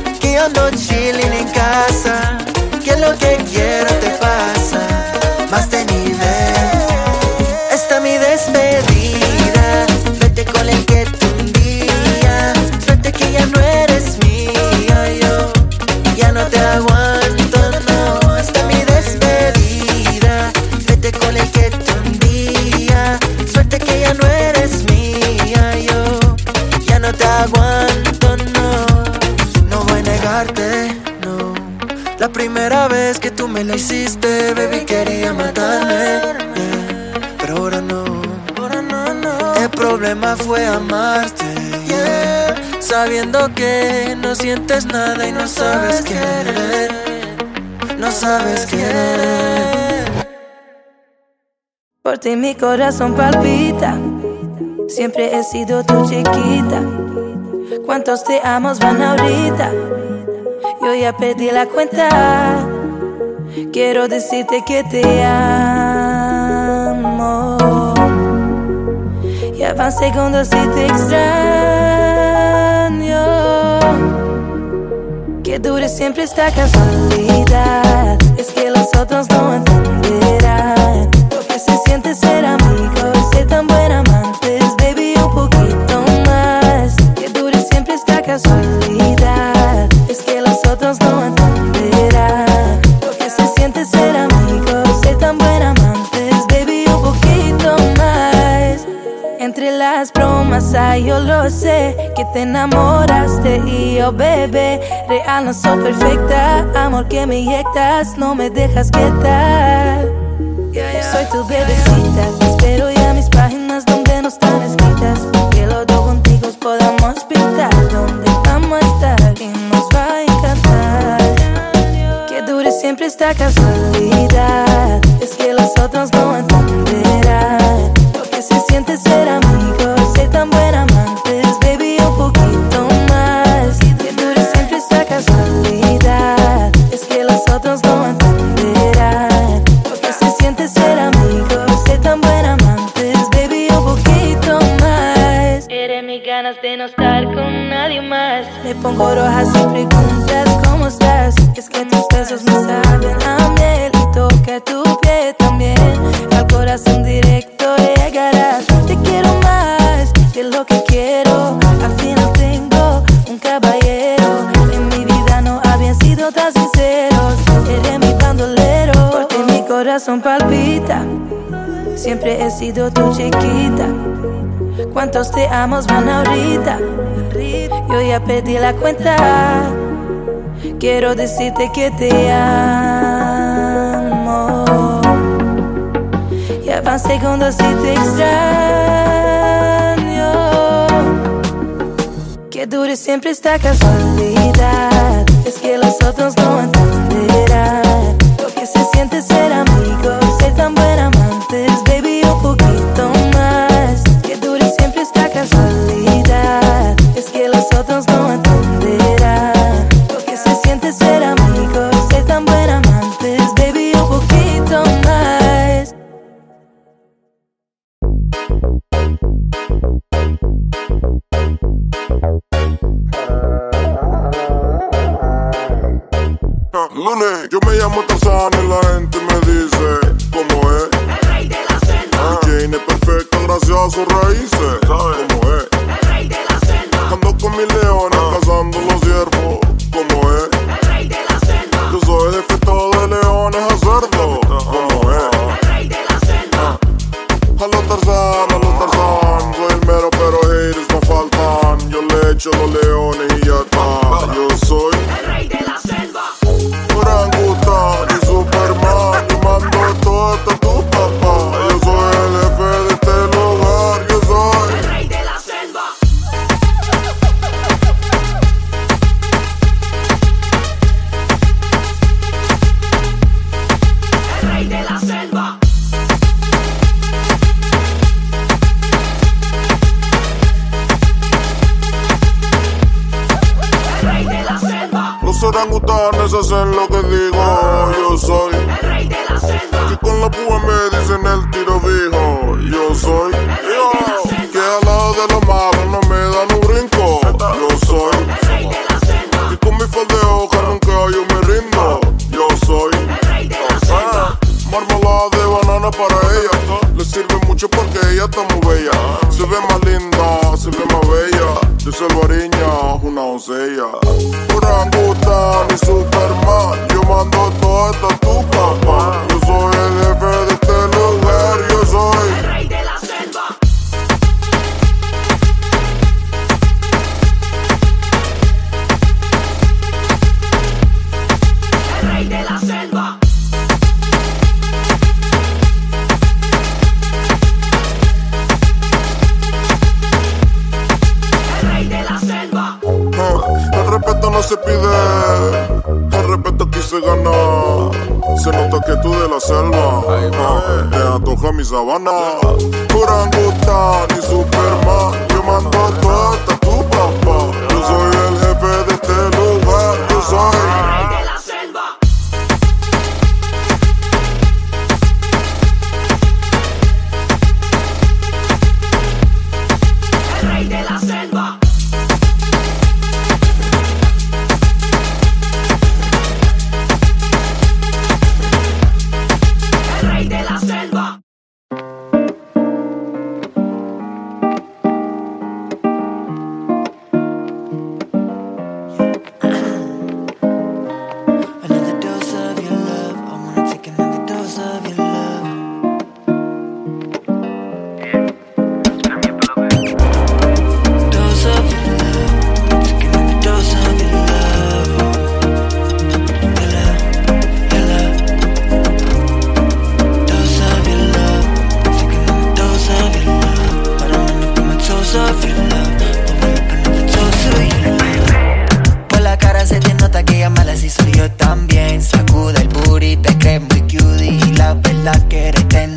ando chilling en casa. Que lo que quiero te pasa, más de nivel. Esta mi despedida, vete con el que te hundía. Suerte que ya no eres mía, yo ya no te aguanto, no. Esta mi despedida, vete con el que te hundía. Suerte que ya no eres mía, yo ya no te aguanto, no. No voy a negarte, no. La primera vez que tú me la hiciste, baby, quería matarme, yeah. Pero ahora no, El problema fue amarte, yeah. Sabiendo que no sientes nada y no sabes querer, no sabes querer. Por ti mi corazón palpita, siempre he sido tu chiquita. ¿Cuántos te amos van ahorita? Yo ya perdí la cuenta. Quiero decirte que te amo. Ya van segundos y te extraño. Que dure siempre esta casualidad. Es que los otros no entenderán lo que se siente ser amigos, ser tan buen amantes, baby, un poquito más. Que dure siempre esta casualidad. Es que los otros no entenderán lo que se siente ser amigos, ser tan buen amantes, baby, un poquito más. Entre las bromas, ay, yo lo sé, que te enamoraste y yo, bebé, real no soy perfecta. Amor que me inyectas, no me dejas quieta. Soy tu bebecita, espero ya mis páginas donde no están escritas, que los dos juntos podamos pintar donde vamos a estar y nos va a encantar. Que dure siempre esta casualidad. Es que los otros no entenderán lo que se siente ser amigos, ser tan buen amantes, baby, un poquito más. Que dure siempre esta casualidad. Es que los otros no entenderán lo que se siente ser amigos, ser tan buen amantes, baby, un poquito más. Eres mis ganas de no estar con nadie más. Me pongo roja si preguntas cómo estás. Es que tus besos me saben a miel y toca tu pie también. Al corazón directo llegarás. Te quiero más de lo que quiero. Al final tengo un caballero. En mi vida no habían sido tan sinceros. Eres mi bandolero. Porque mi corazón palpita. Siempre he sido tu chiquita. ¿Cuántos te amos van ahorita? Yo ya perdí la cuenta. Quiero decirte que te amo. Ya van segundos y te extraño. Que dure siempre esta casualidad. Es que los otros no entenderán lo que se siente ser amigos, ser tan buen amantes, baby, un poquito más. Que dure siempre esta casualidad. Es que los otros no entenderán lo que se siente ser amigos, ser tan buen amantes, baby, un poquito más. Lunes, yo me llamo Tarzán y la gente me dice ¿cómo es? El rey de la selva. Jane es perfecta gracias a sus raíces. ¿Sabes cómo es? El rey de la selva. Ando con mis leones cazando los ciervos. ¿Cómo es? El rey de la selva. Yo soy defecto de leones a cerdo. ¿Cómo es? El rey de la selva. A los Tarzán, soy el mero pero haters no faltan. Yo le echo a los leones y ya está. Yo soy el rey de la selva. orangután y Superman. Yo mando todo hasta tu papá. Yo soy el jefe de este lugar. Yo soy el rey de la selva. El rey de la selva. El rey de la selva. los orangutanes hacen lo que digo. Yo soy el rey de la selva. Que con la púa me dicen el tiro fijo. Yo soy que al lado de los malos no me dan un brinco. Yo soy el rey de la selva. que con mi faldeo menos ella. Orangután y Superman, yo mando todo esto a tu papá. Yo soy el jefe de este lugar, yo soy el rey de la selva. El rey de la selva. El rey de la selva. El respeto no se pide, el respeto aquí se gana. Se nota que tú de la selva, te antoja mi sabana. Orangután y Superman, yo mando todo hasta tu papá. Yo soy el jefe de este lugar, yo soy el rey de la selva. El rey de la selva. El rey de la selva. Another dose of your love. I wanna take another dose of your love. Dose of your love. Take another dose of your love. Your love, your love. Dose of your love. Take another dose of your love. I don't wanna put my toes off your love. I wanna put another dose of your love. Por la cara se te nota que ella mala, si soy yo también. Sacuda el booty, te crees muy cutie. Y la verdad que eres ten.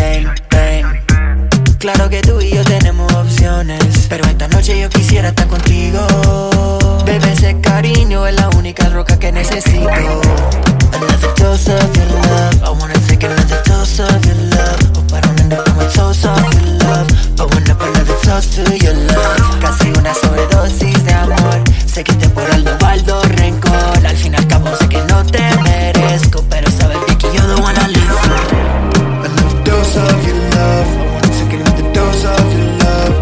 Claro que tú y yo tenemos opciones, pero esta noche yo quisiera estar contigo. Bebé, ese cariño es la única roca que necesito. Another dose of your love. I wanna take another dose of your love. Hope I don't end up with my toes off your love. Pouring up another toast to your love. Casi una sobredosis de amor. Sé que este por algo guardo rencor. Al fin y al cabo sé que no te merezco, pero sabes bien que yo don't wanna live for. Another dose of your love. I wanna take another dose of your love.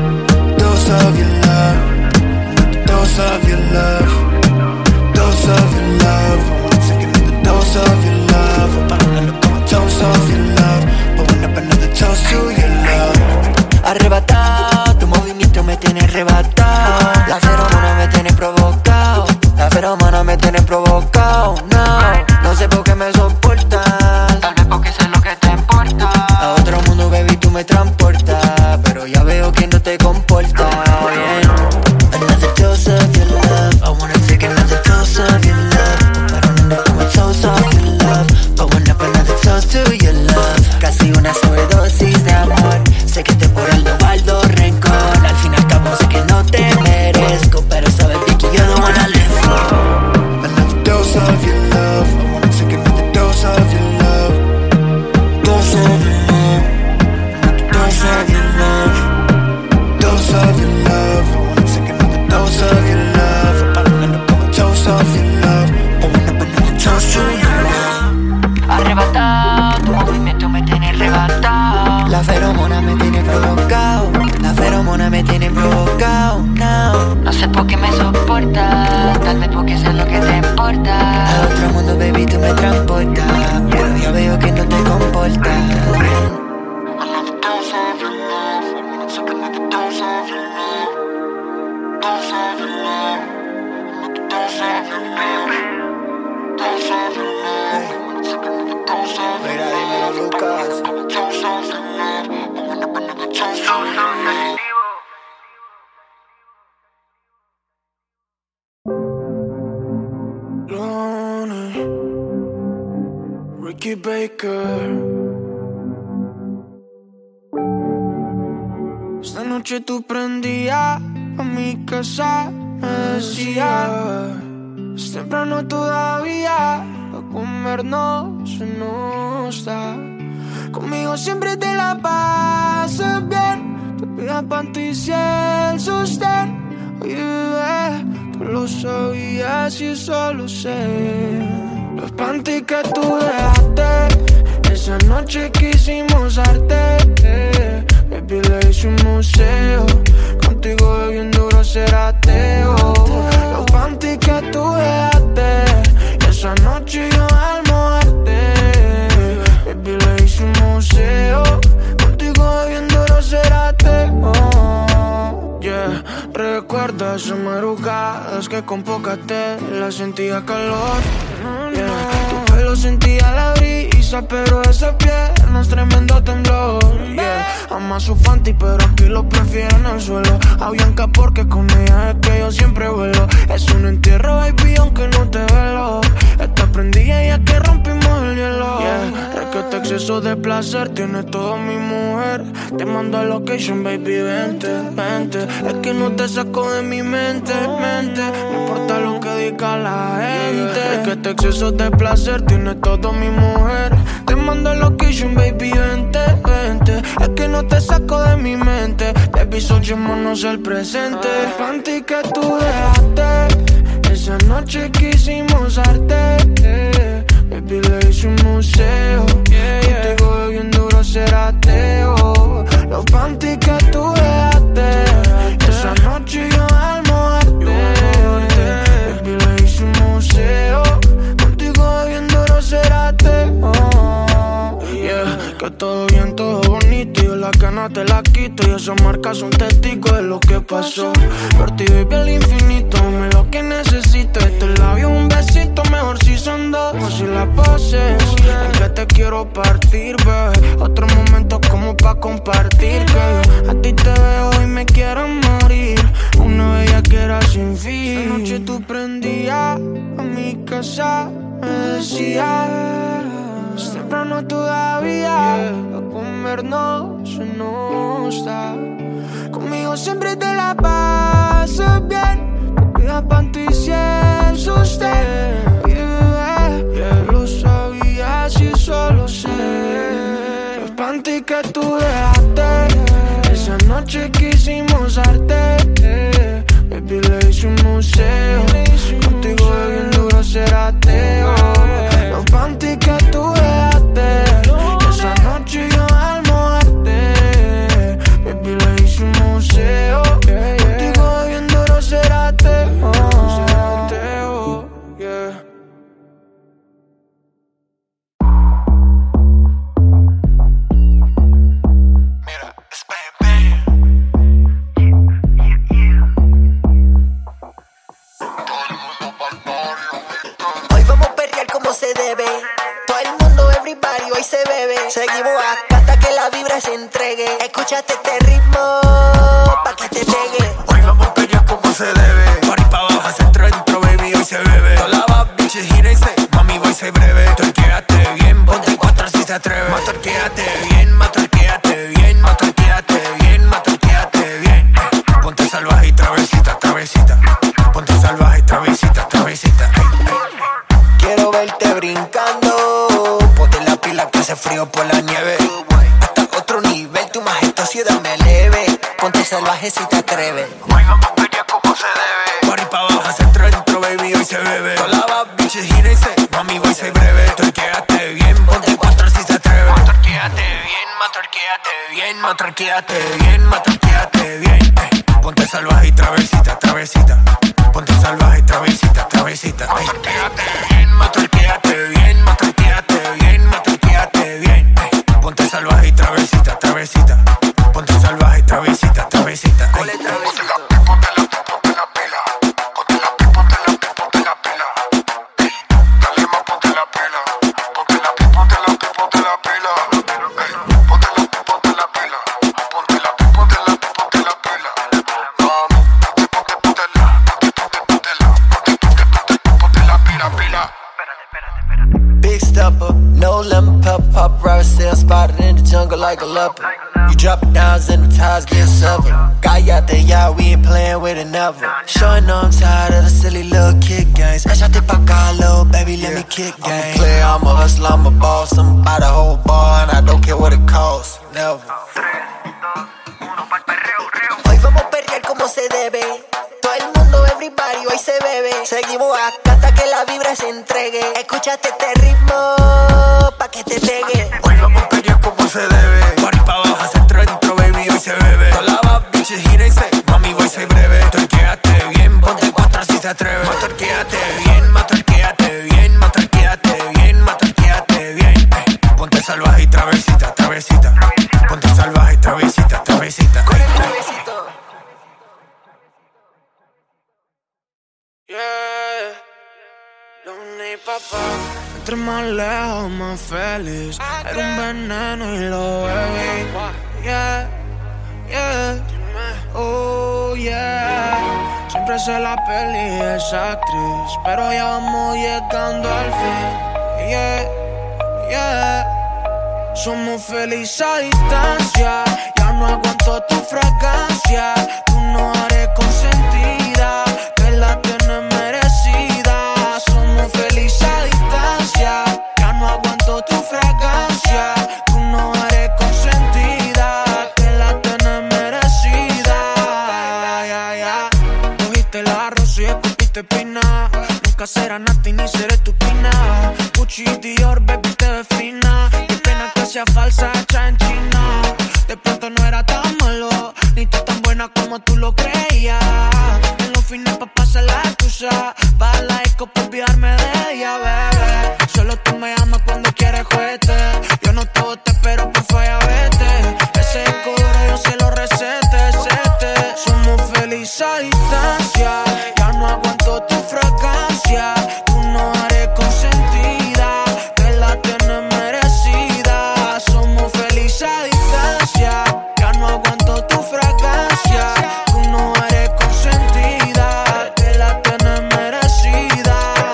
Dose of your love. Another dose of your love. Dose of your love. I wanna take another dose of your love. Hope I don't end up with my toes off your love. Pouring up another toast to your love. Arrebatado, tu movimiento me tiene arrebatado. La feromona me tiene provocado. La feromona me tiene provocado. No sé por qué me soportas. Tal vez porque sé lo que te importa. A otro mundo, baby, tú me transportas. Pero ya veo que no te comporta bien. Another dose of your love. I wanna take another dose of your love. I don't end up with my toes off your love. Pouring up another toast to your love. Casi una sobredosis de amor. Sé que este por algo guardo rencor. Al fin y al cabo sé que no te merezco, pero sabes bien que yo don't wanna live for. Another dose of your love. I wanna take another dose of your love. Dose of your love. Another dose of your love. Dose of your love. I wanna take another dose of your love. Hope I don't end up with my toes off your love. Pouring up another toast to your love. Arrebatado, tu movimiento me tiene arrebatado. La feromona me tiene provocado. La feromona me tiene provocado. No sé por qué me soportas. Tal vez porque sé lo que te importa. A otro mundo, baby, tú me transportas. Pero ya veo que no te comportas. Another dose of your love. I wanna take another dose of your love. Dose of your love. Another dose of your love. Dose of your love. I wanna take another dose of your love. Mira, dímelo, Lucas. Dose of your love. I wanna put another dose of your love. Lonely, Ricky Baker. Esta noche tú prendías a mi casa, me decías, es temprano todavía, pa' comernos se nos da. Conmigo siempre te la pasas bien, te pidas panties y el sostén. Oye, bebé, tú lo sabías y eso lo sé. Los panties que tú dejaste, esa noche que hicimos arte, baby, le hice un museo. Contigo bebiendo grosero ateo. Recuerdo esas madrugadas que con poca tela sentía calor. Tu pelo sentía la brisa, pero esas piernas tremendo temblor. Ama su Fanti, pero aquí lo prefiere en el suelo. A Bianca porque con ella es que yo siempre vuelo. Es un entierro, baby, aunque no te velo. Esta prendida ya que rompimos el hielo. Es que este exceso de placer tiene todo mi mujer. Te mando a location, baby, vente, vente. Es que no te saco de mi mente, mente. No importa lo que diga la gente. Es que este exceso de placer tiene todo mi mujer. Te mando a location, baby, vente, vente. Es que no te saco de mi mente. Baby, soñémonos el presente. Panty que tú dejaste, esa noche quisimos arte. Baby, le hice un museo. Contigo bebiendo duro será ateo. Los panty que tú dejaste, esa noche yo almoharte. Baby, le hice un museo. Contigo bebiendo duro será ateo. Que todo bien, todo bonito. Yo la cana te la quito. Y esas marcas son testigos de lo que pasó. Por ti, baby, al infinito. Dame lo que necesito. Estos labios, un besito. Mejor si son dos. O si la poses. Es que te quiero partir, baby. Otro momento como pa' compartir. Que yo a ti te veo y me quiero morir. Una bella que era sin fin. Esa noche tú prendías a mi casa. Me decías: es temprano todavía, pa' comernos se nos está. Conmigo siempre te la pasas bien. Te pidas panty si es usted. Lo sabía si solo sé. Los panty que tú dejaste, esa noche quisimos arte. Baby, le hice un museo. Contigo bebiendo duro será ateo. Los panty que tú dejaste, esa noche yo almoharte. Baby, le hice un museo. Contigo bebiendo duro será ateo. Seguimos acá hasta que la vibra se entregue. Escúchate este ritmo pa' que te pegue. Hoy vamos a pelear como se debe. Por ahí pa' abajo, centro, dentro, baby, hoy se bebe. Toda la bad bitches gira y se, mami, voy se breve. Torquéate bien, ponte cuatro si se atreve. Más torquéate bien, más torquéate bien, más torquéate bien, más torquéate bien. Ponte salvaje y travesita, travesita. Ponte salvaje y travesita, travesita. Quiero verte brincando. Ponte la pila que hace frío por la nieve. Hasta otro nivel, tu majestuosidad me eleve. Ponte salvaje si te atreves. Hoy vamos a pelear como se debe. Por ahí pa' abajo, centro, dentro, baby, hoy se bebe. Toda la bad bitches gira y se, mami, voy se breve. Torquéate bien, ponte cuatro si se atreve. Más torquéate bien, más torquéate bien, más torquéate bien, más torquéate bien. Ponte salvaje y travesita, travesita. Ponte salvaje y travesita, travesita. Torquéate bien, más torquéate bien, más torquéate bien, más torquéate bien. Ponte salvaje y travesita, travesita. Ponte salvaje y travesita, travesita. Ponte travesita. No lemon pepper, pop rubber cell spotted in the jungle like a leopard. You drop it down and the ties get severed. Cállate ya, we ain't playing with it never. Showing no I'm tired of the silly little kick games. Échate pa' acá, little baby, let me kick game. I'm a player, I'm a hustler, I'm a boss. I'm about the whole bar and I don't care what it costs. Never. Hoy vamos a perrear como se debe. Todo el mundo, everybody, hoy se bebe. Seguimos acá hasta que la vibra se entregue. Escúchate este ritmo pa' que te pegue. Hoy vamos a pelear como se debe. Por ahí pa' abajo, centro, dentro, baby, hoy se bebe. Toda la bad bitches gira y se, mami, voy se breve. Torquéate bien, ponte cuatro si se atreve. Más torquéate bien, más torquéate bien, más torquéate bien, más torquéate bien. Ponte salvaje y travesita, travesita. Ponte salvaje y travesita, travesita. Con el travesito. papá. Entre más lejos, más feliz. Era un veneno y lo bebí. Yeah, yeah, oh yeah. Siempre sé la peli esa actriz, pero ya vamos llegando al fin. Yeah, yeah. Somos felices a distancia. Ya no aguanto tu fragancia. Tú no eres consentida, que la tienes merecida. Somos felices a distancia. Ya no aguanto tu fragancia. Tú no eres consentida, que la tienes merecida. Yeah, yeah. Cogiste la rosa y escupiste pina. Nunca será Nati ni seré tu pina. Gucci, Dior, baby, te ves fina. Qué pena que sea falsa, hecha en China. De pronto no era tan malo, ni tú tan buena como tú lo creías. En los fines pa' pasar la excusa, va la disco pa' olvidarme de ella, bebé. Solo tú me amas cuando quieres juguete. Yo no te boté, pero por falla vete. Ese cobro yo se lo recete, sete. Somos felices a distancia. Ya no aguanto tu fragancia. Tú no eres consentida, que la tienes merecida. Somos felices a distancia. Ya no aguanto tu fragancia. Tú no eres consentida, que la tienes merecida.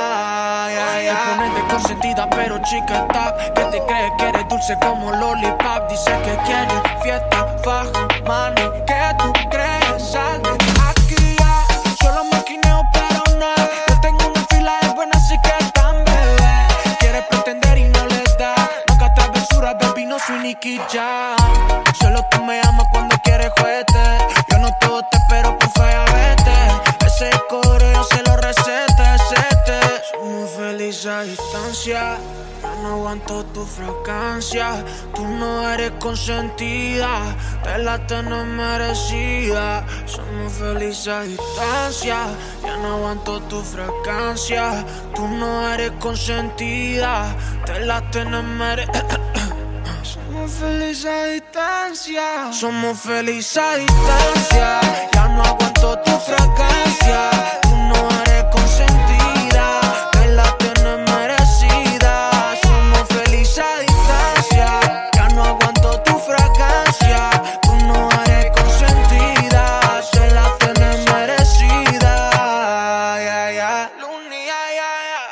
Yeah, yeah. Te pones de consentida, pero chica está. Que te crees que eres dulce como lollipop. Dice que quieres fiesta, faja, money. ¿Qué tú crees? Sal de aquí ya. Solo maquineo, pero no. Yo tengo una fila de buenas, así que están bebé. Quieres pretender y no les da. Nunca travesura, baby, no soy Nicky Jam. Solo tú me amas cuando quieres juguete. Yo no te boté, pero por falla vete. Ese cobro yo se lo recete, sete. Somos felices a distancia. Ya no aguanto tu fragancia. Tú no eres consentida, te la tienes merecida. Somos felices a distancia. Ya no aguanto tu fragancia. Tú no eres consentida, te la tienes merecida. Somos felices a distancia. Somos felices a distancia. Ya no aguanto tu fragancia. Tú no eres consentida, que la tienes merecida. Somos felices a distancia. Ya no aguanto tu fragancia. Tú no eres consentida, que la tienes merecida. Yeah, yeah. Luni, yeah, yeah, yeah.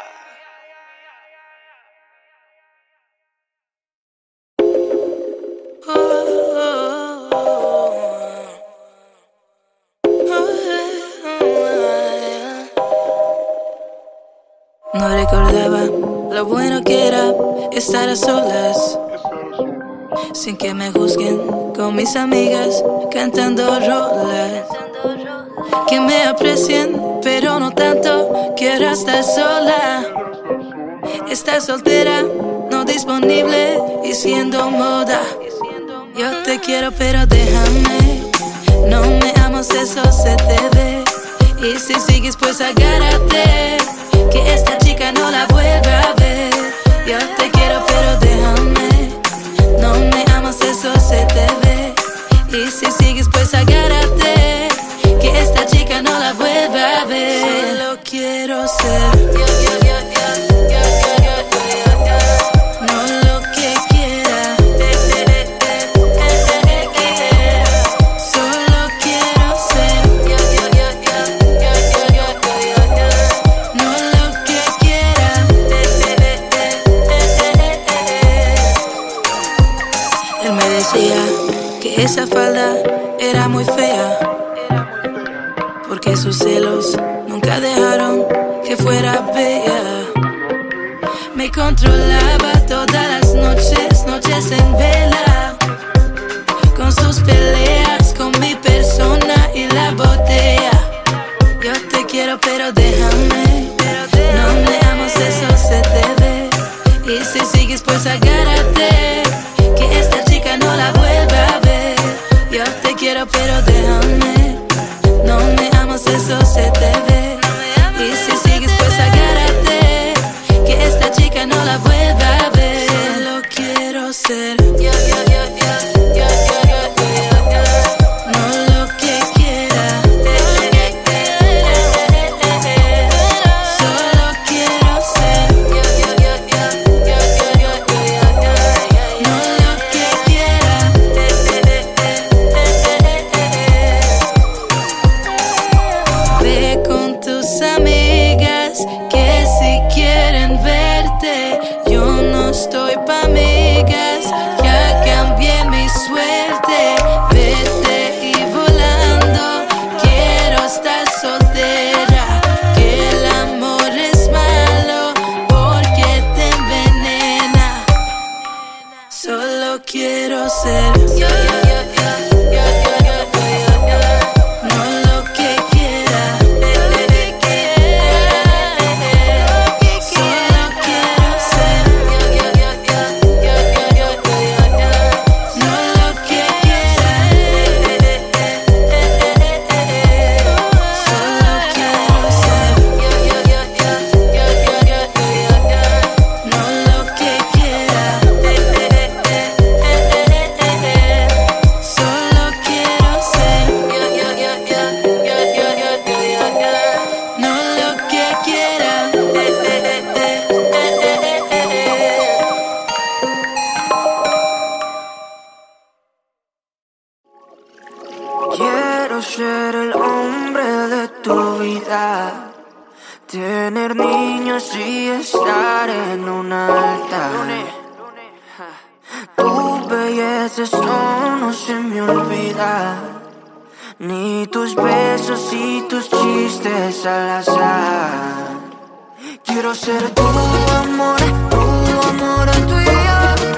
No recordaba lo bueno que era estar a solas, sin que me juzguen, con mis amigas cantando rolas. Que me aprecien, pero no tanto. Quiero estar sola, estar soltera, no disponible y siendo moda. Yo te quiero, pero déjame. No me amas, eso se te ve. Y si sigues, pues agárrate, que esta chica no la vuelva a ver. Yo te quiero, pero déjame. No me amas, eso se te ve. Y si sigues, pues agárrate, que esta chica no la vuelva a ver. Solo quiero ser no lo que quiera. Solo quiero ser no lo que quiera. Él me decía que esa falda era muy fea, porque sus celos nunca dejaron que fuera bella. Me controlaba todas las noches, noches en vela, con sus peleas, con mi persona y la botella. Yo te quiero, pero déjame. No me amas, eso se te ve. Y si sigues, pues agárrate, que esta chica no la vuelva a ver. Yo te quiero, pero déjame. No me amas, eso se te ve. Y si sigues, pues agárrate, que esta chica no la vuelva a ver. Solo quiero ser Quiero ser el hombre de tu vida, tener niños y estar en un altar. Tu belleza, eso no se me olvida, ni tus besos y tus chistes al azar. Quiero ser tu amor tuyo.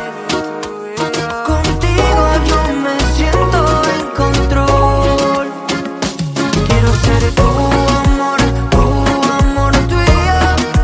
Contigo yo me siento en control. Quiero ser tu amor tuyo.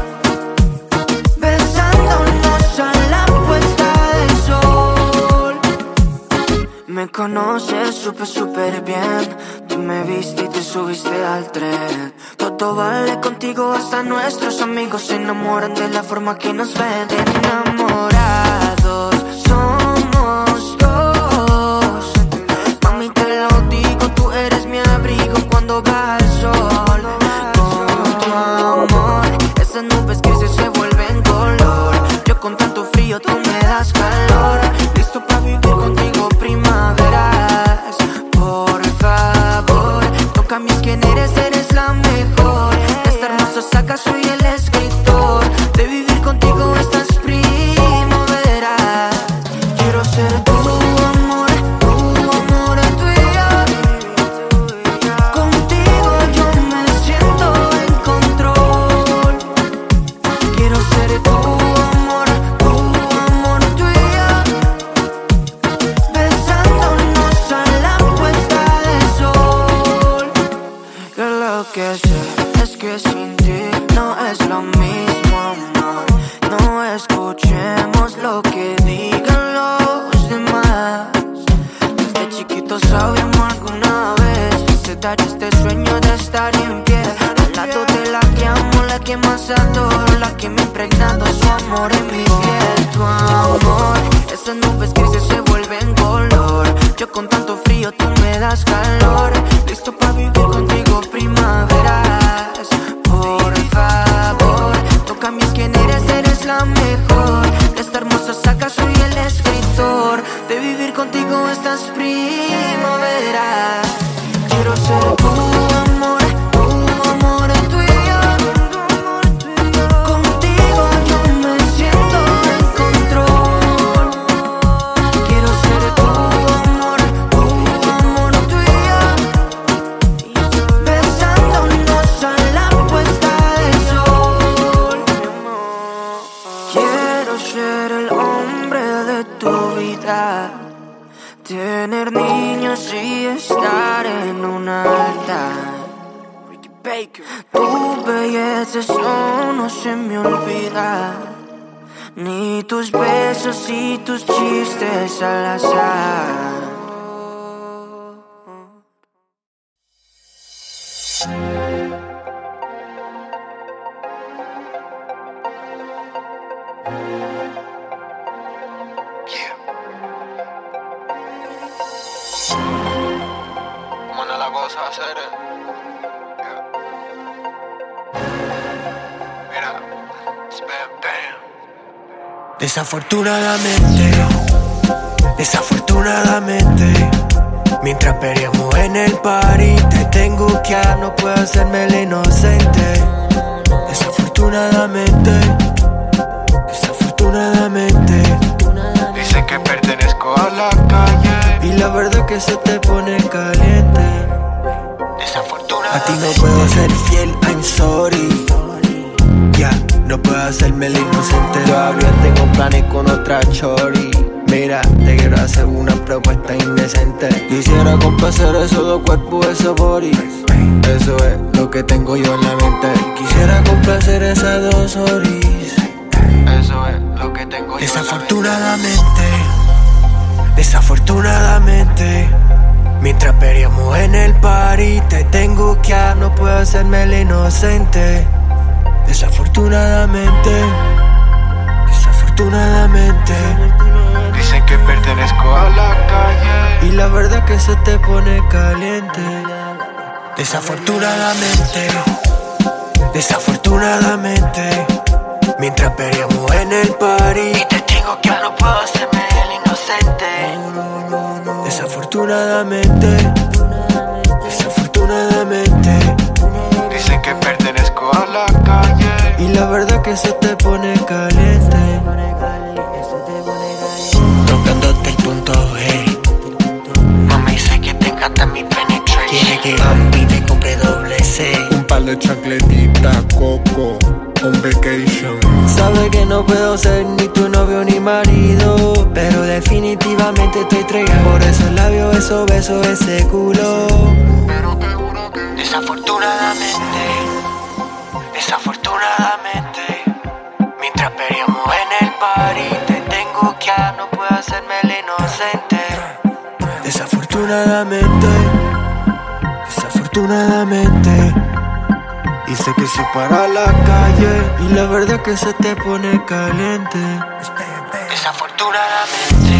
Besándonos a la puesta del sol. Me conoces súper bien. Tú me viste y te subiste al tren. Todo vale contigo, hasta nuestros amigos se enamoran de la forma que nos ven. Enamorados somos dos. Mami, te lo digo, tú eres mi abrigo cuando baja el sol. Con tu amor, esas nubes grises se vuelven color. Yo con tanto frío, tú me das calor. Listo para vivir contigo primaveras. Por favor, toca mis quién eres la mejor. De esta hermosa saga soy el escritor. De vivir contigo estas primaveras. Quiero ser tu amor tuyo. Contigo yo me siento en control. Quiero ser tu amor tuyo. Besándonos a la puesta del sol. Que lo que sé es que sin ti no es lo mismo, amor. No escuchemos lo que digan los demás. Desde chiquitos sabíamos alguna vez se dar este sueño de estar en pie al lado de la que amo, la que más adoro, la que me ha impregnado su amor en mi piel. Tu amor, esas nubes grises se vuelven color. Yo con tanto frío, tú me das calor. Listo para vivir contigo primaveras. Por favor, toca mis quién eres la mejor. De esta hermosa saga soy el escritor. De vivir contigo estas primaveras. Quiero ser tu amor tuyo. Contigo yo me siento en control. Quiero ser tu amor tuyo. Besándonos a la puesta del sol. Quiero ser el hombre de tu vida, tener niños y estar en un altar. Tu belleza, eso no se me olvida, ni tus besos y tus chistes al azar. ¿Cómo no la cosa va a ser? Mira, bam, bam. Desafortunadamente, mientras peleamos en el party, te tengo que no puedo hacerme el inocente. Desafortunadamente, dicen que pertenezco a la calle y la verdad que se te pone caliente. Desafortunadamente, a ti no puedo ser fiel, I'm sorry. Ya, no puedo hacerme el inocente. Todavía tengo planes con otra chori. Mira, te quiero hacer una propuesta indecente. Quisiera complacer esos dos cuerpos, esos bodies. Eso es lo que tengo yo en la mente. Quisiera complacer esas dos oris. eso es lo que tengo yo en la mente. Desafortunadamente, mientras peleamos en el party, te tengo que no puedo hacerme el inocente. Desafortunadamente, dicen que pertenezco a la calle y la verdad que se te pone caliente. Desafortunadamente, mientras peleamos en el party y te digo que no puedo hacerme el inocente. Desafortunadamente, y te compré doble C. Un par de chancletitas, coco, on vacation. Sabe que no puedo ser ni tu novio ni marido, pero definitivamente estoy entregado. Por esos labios, esos besos, ese culo. Desafortunadamente, mientras peleamos en el party, te tengo que no puedo hacerme el inocente. Desafortunadamente, dice que se para la calle y la verdad es que se te pone caliente. Desafortunadamente.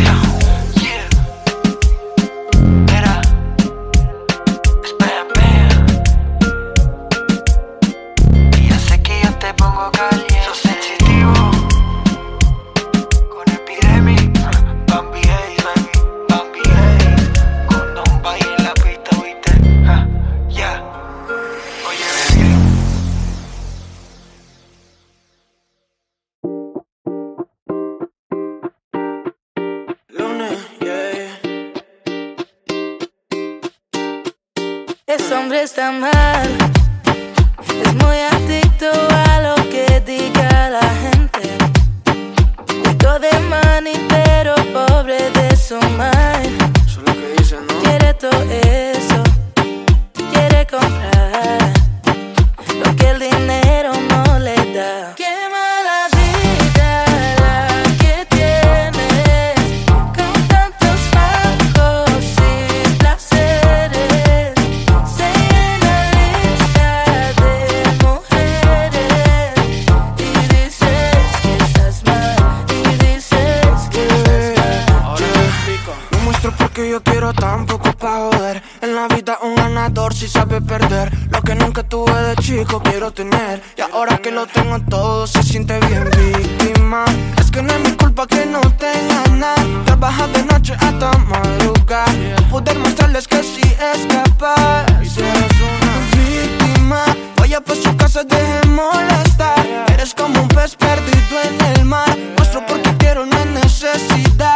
Ese hombre está mal, es muy adicto a lo que diga la gente. Rico de money, pero pobre de su mind. Eso es lo que dicen, ¿no? Quiere todo eso, quiere comprar lo que el dinero no le da. Qué mala vida la que tiene, con tantos bajos y placeres. Se llena lista de mujeres y dices que estás mal, y dices que estás mal. Ahora te explico. No muestro porque yo quiero tampoco pa' joder. En la vida un ganador si sabe perder. Lo que nunca tuve de chico quiero tener. Y ahora que lo tengo todo se siente bien víctima. Es que no es mi culpa que no tenga nada. Trabaja de noche hasta madrugar. No poder mostrarles que sí es capaz. Y si eres una víctima, vaya pa' su casa, deje de molestar. Eres como un pez perdido en el mar. Muestro porque quiero, no es necesidad.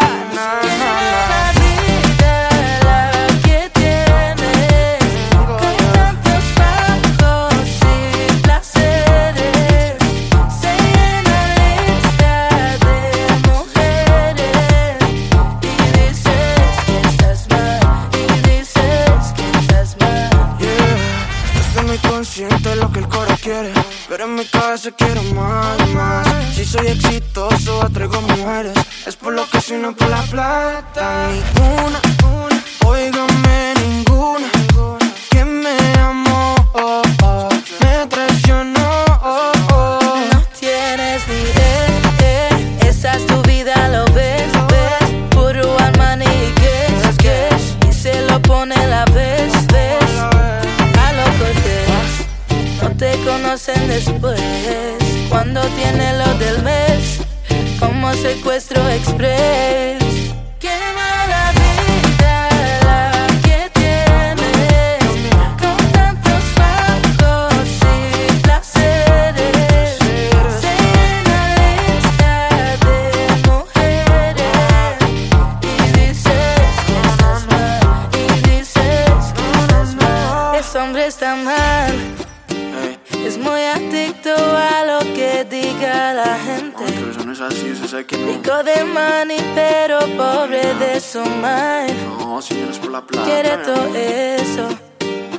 Siente lo que el coro quiere, pero en mi cabeza quiero más, más. Si soy exitoso, atraigo mujeres. Es por lo que soy, no por la plata. Ninguna, óigame, ninguna que me amó, me traicionó. No tienes ni esa es tu vida, lo ves, ves. Puro Armani y Guess, y se lo pone la vez, ves. A lo cortés. No te conocen después, cuando tiene lo del mes, como secuestro express. Qué mala vida la que tiene, con tantos bajos y placeres. Se llena lista de mujeres y dices que estás mal, y dices que estás mal. Ese hombre está mal. Es muy adicto a lo que diga la gente. Pero eso no es así, eso sabe que no. Rico de money, pero pobre de su mind. No, si no es por la plata. Quiere todo eso,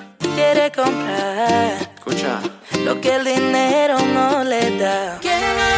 quiere comprar. Escucha. Lo que el dinero no le da. Qué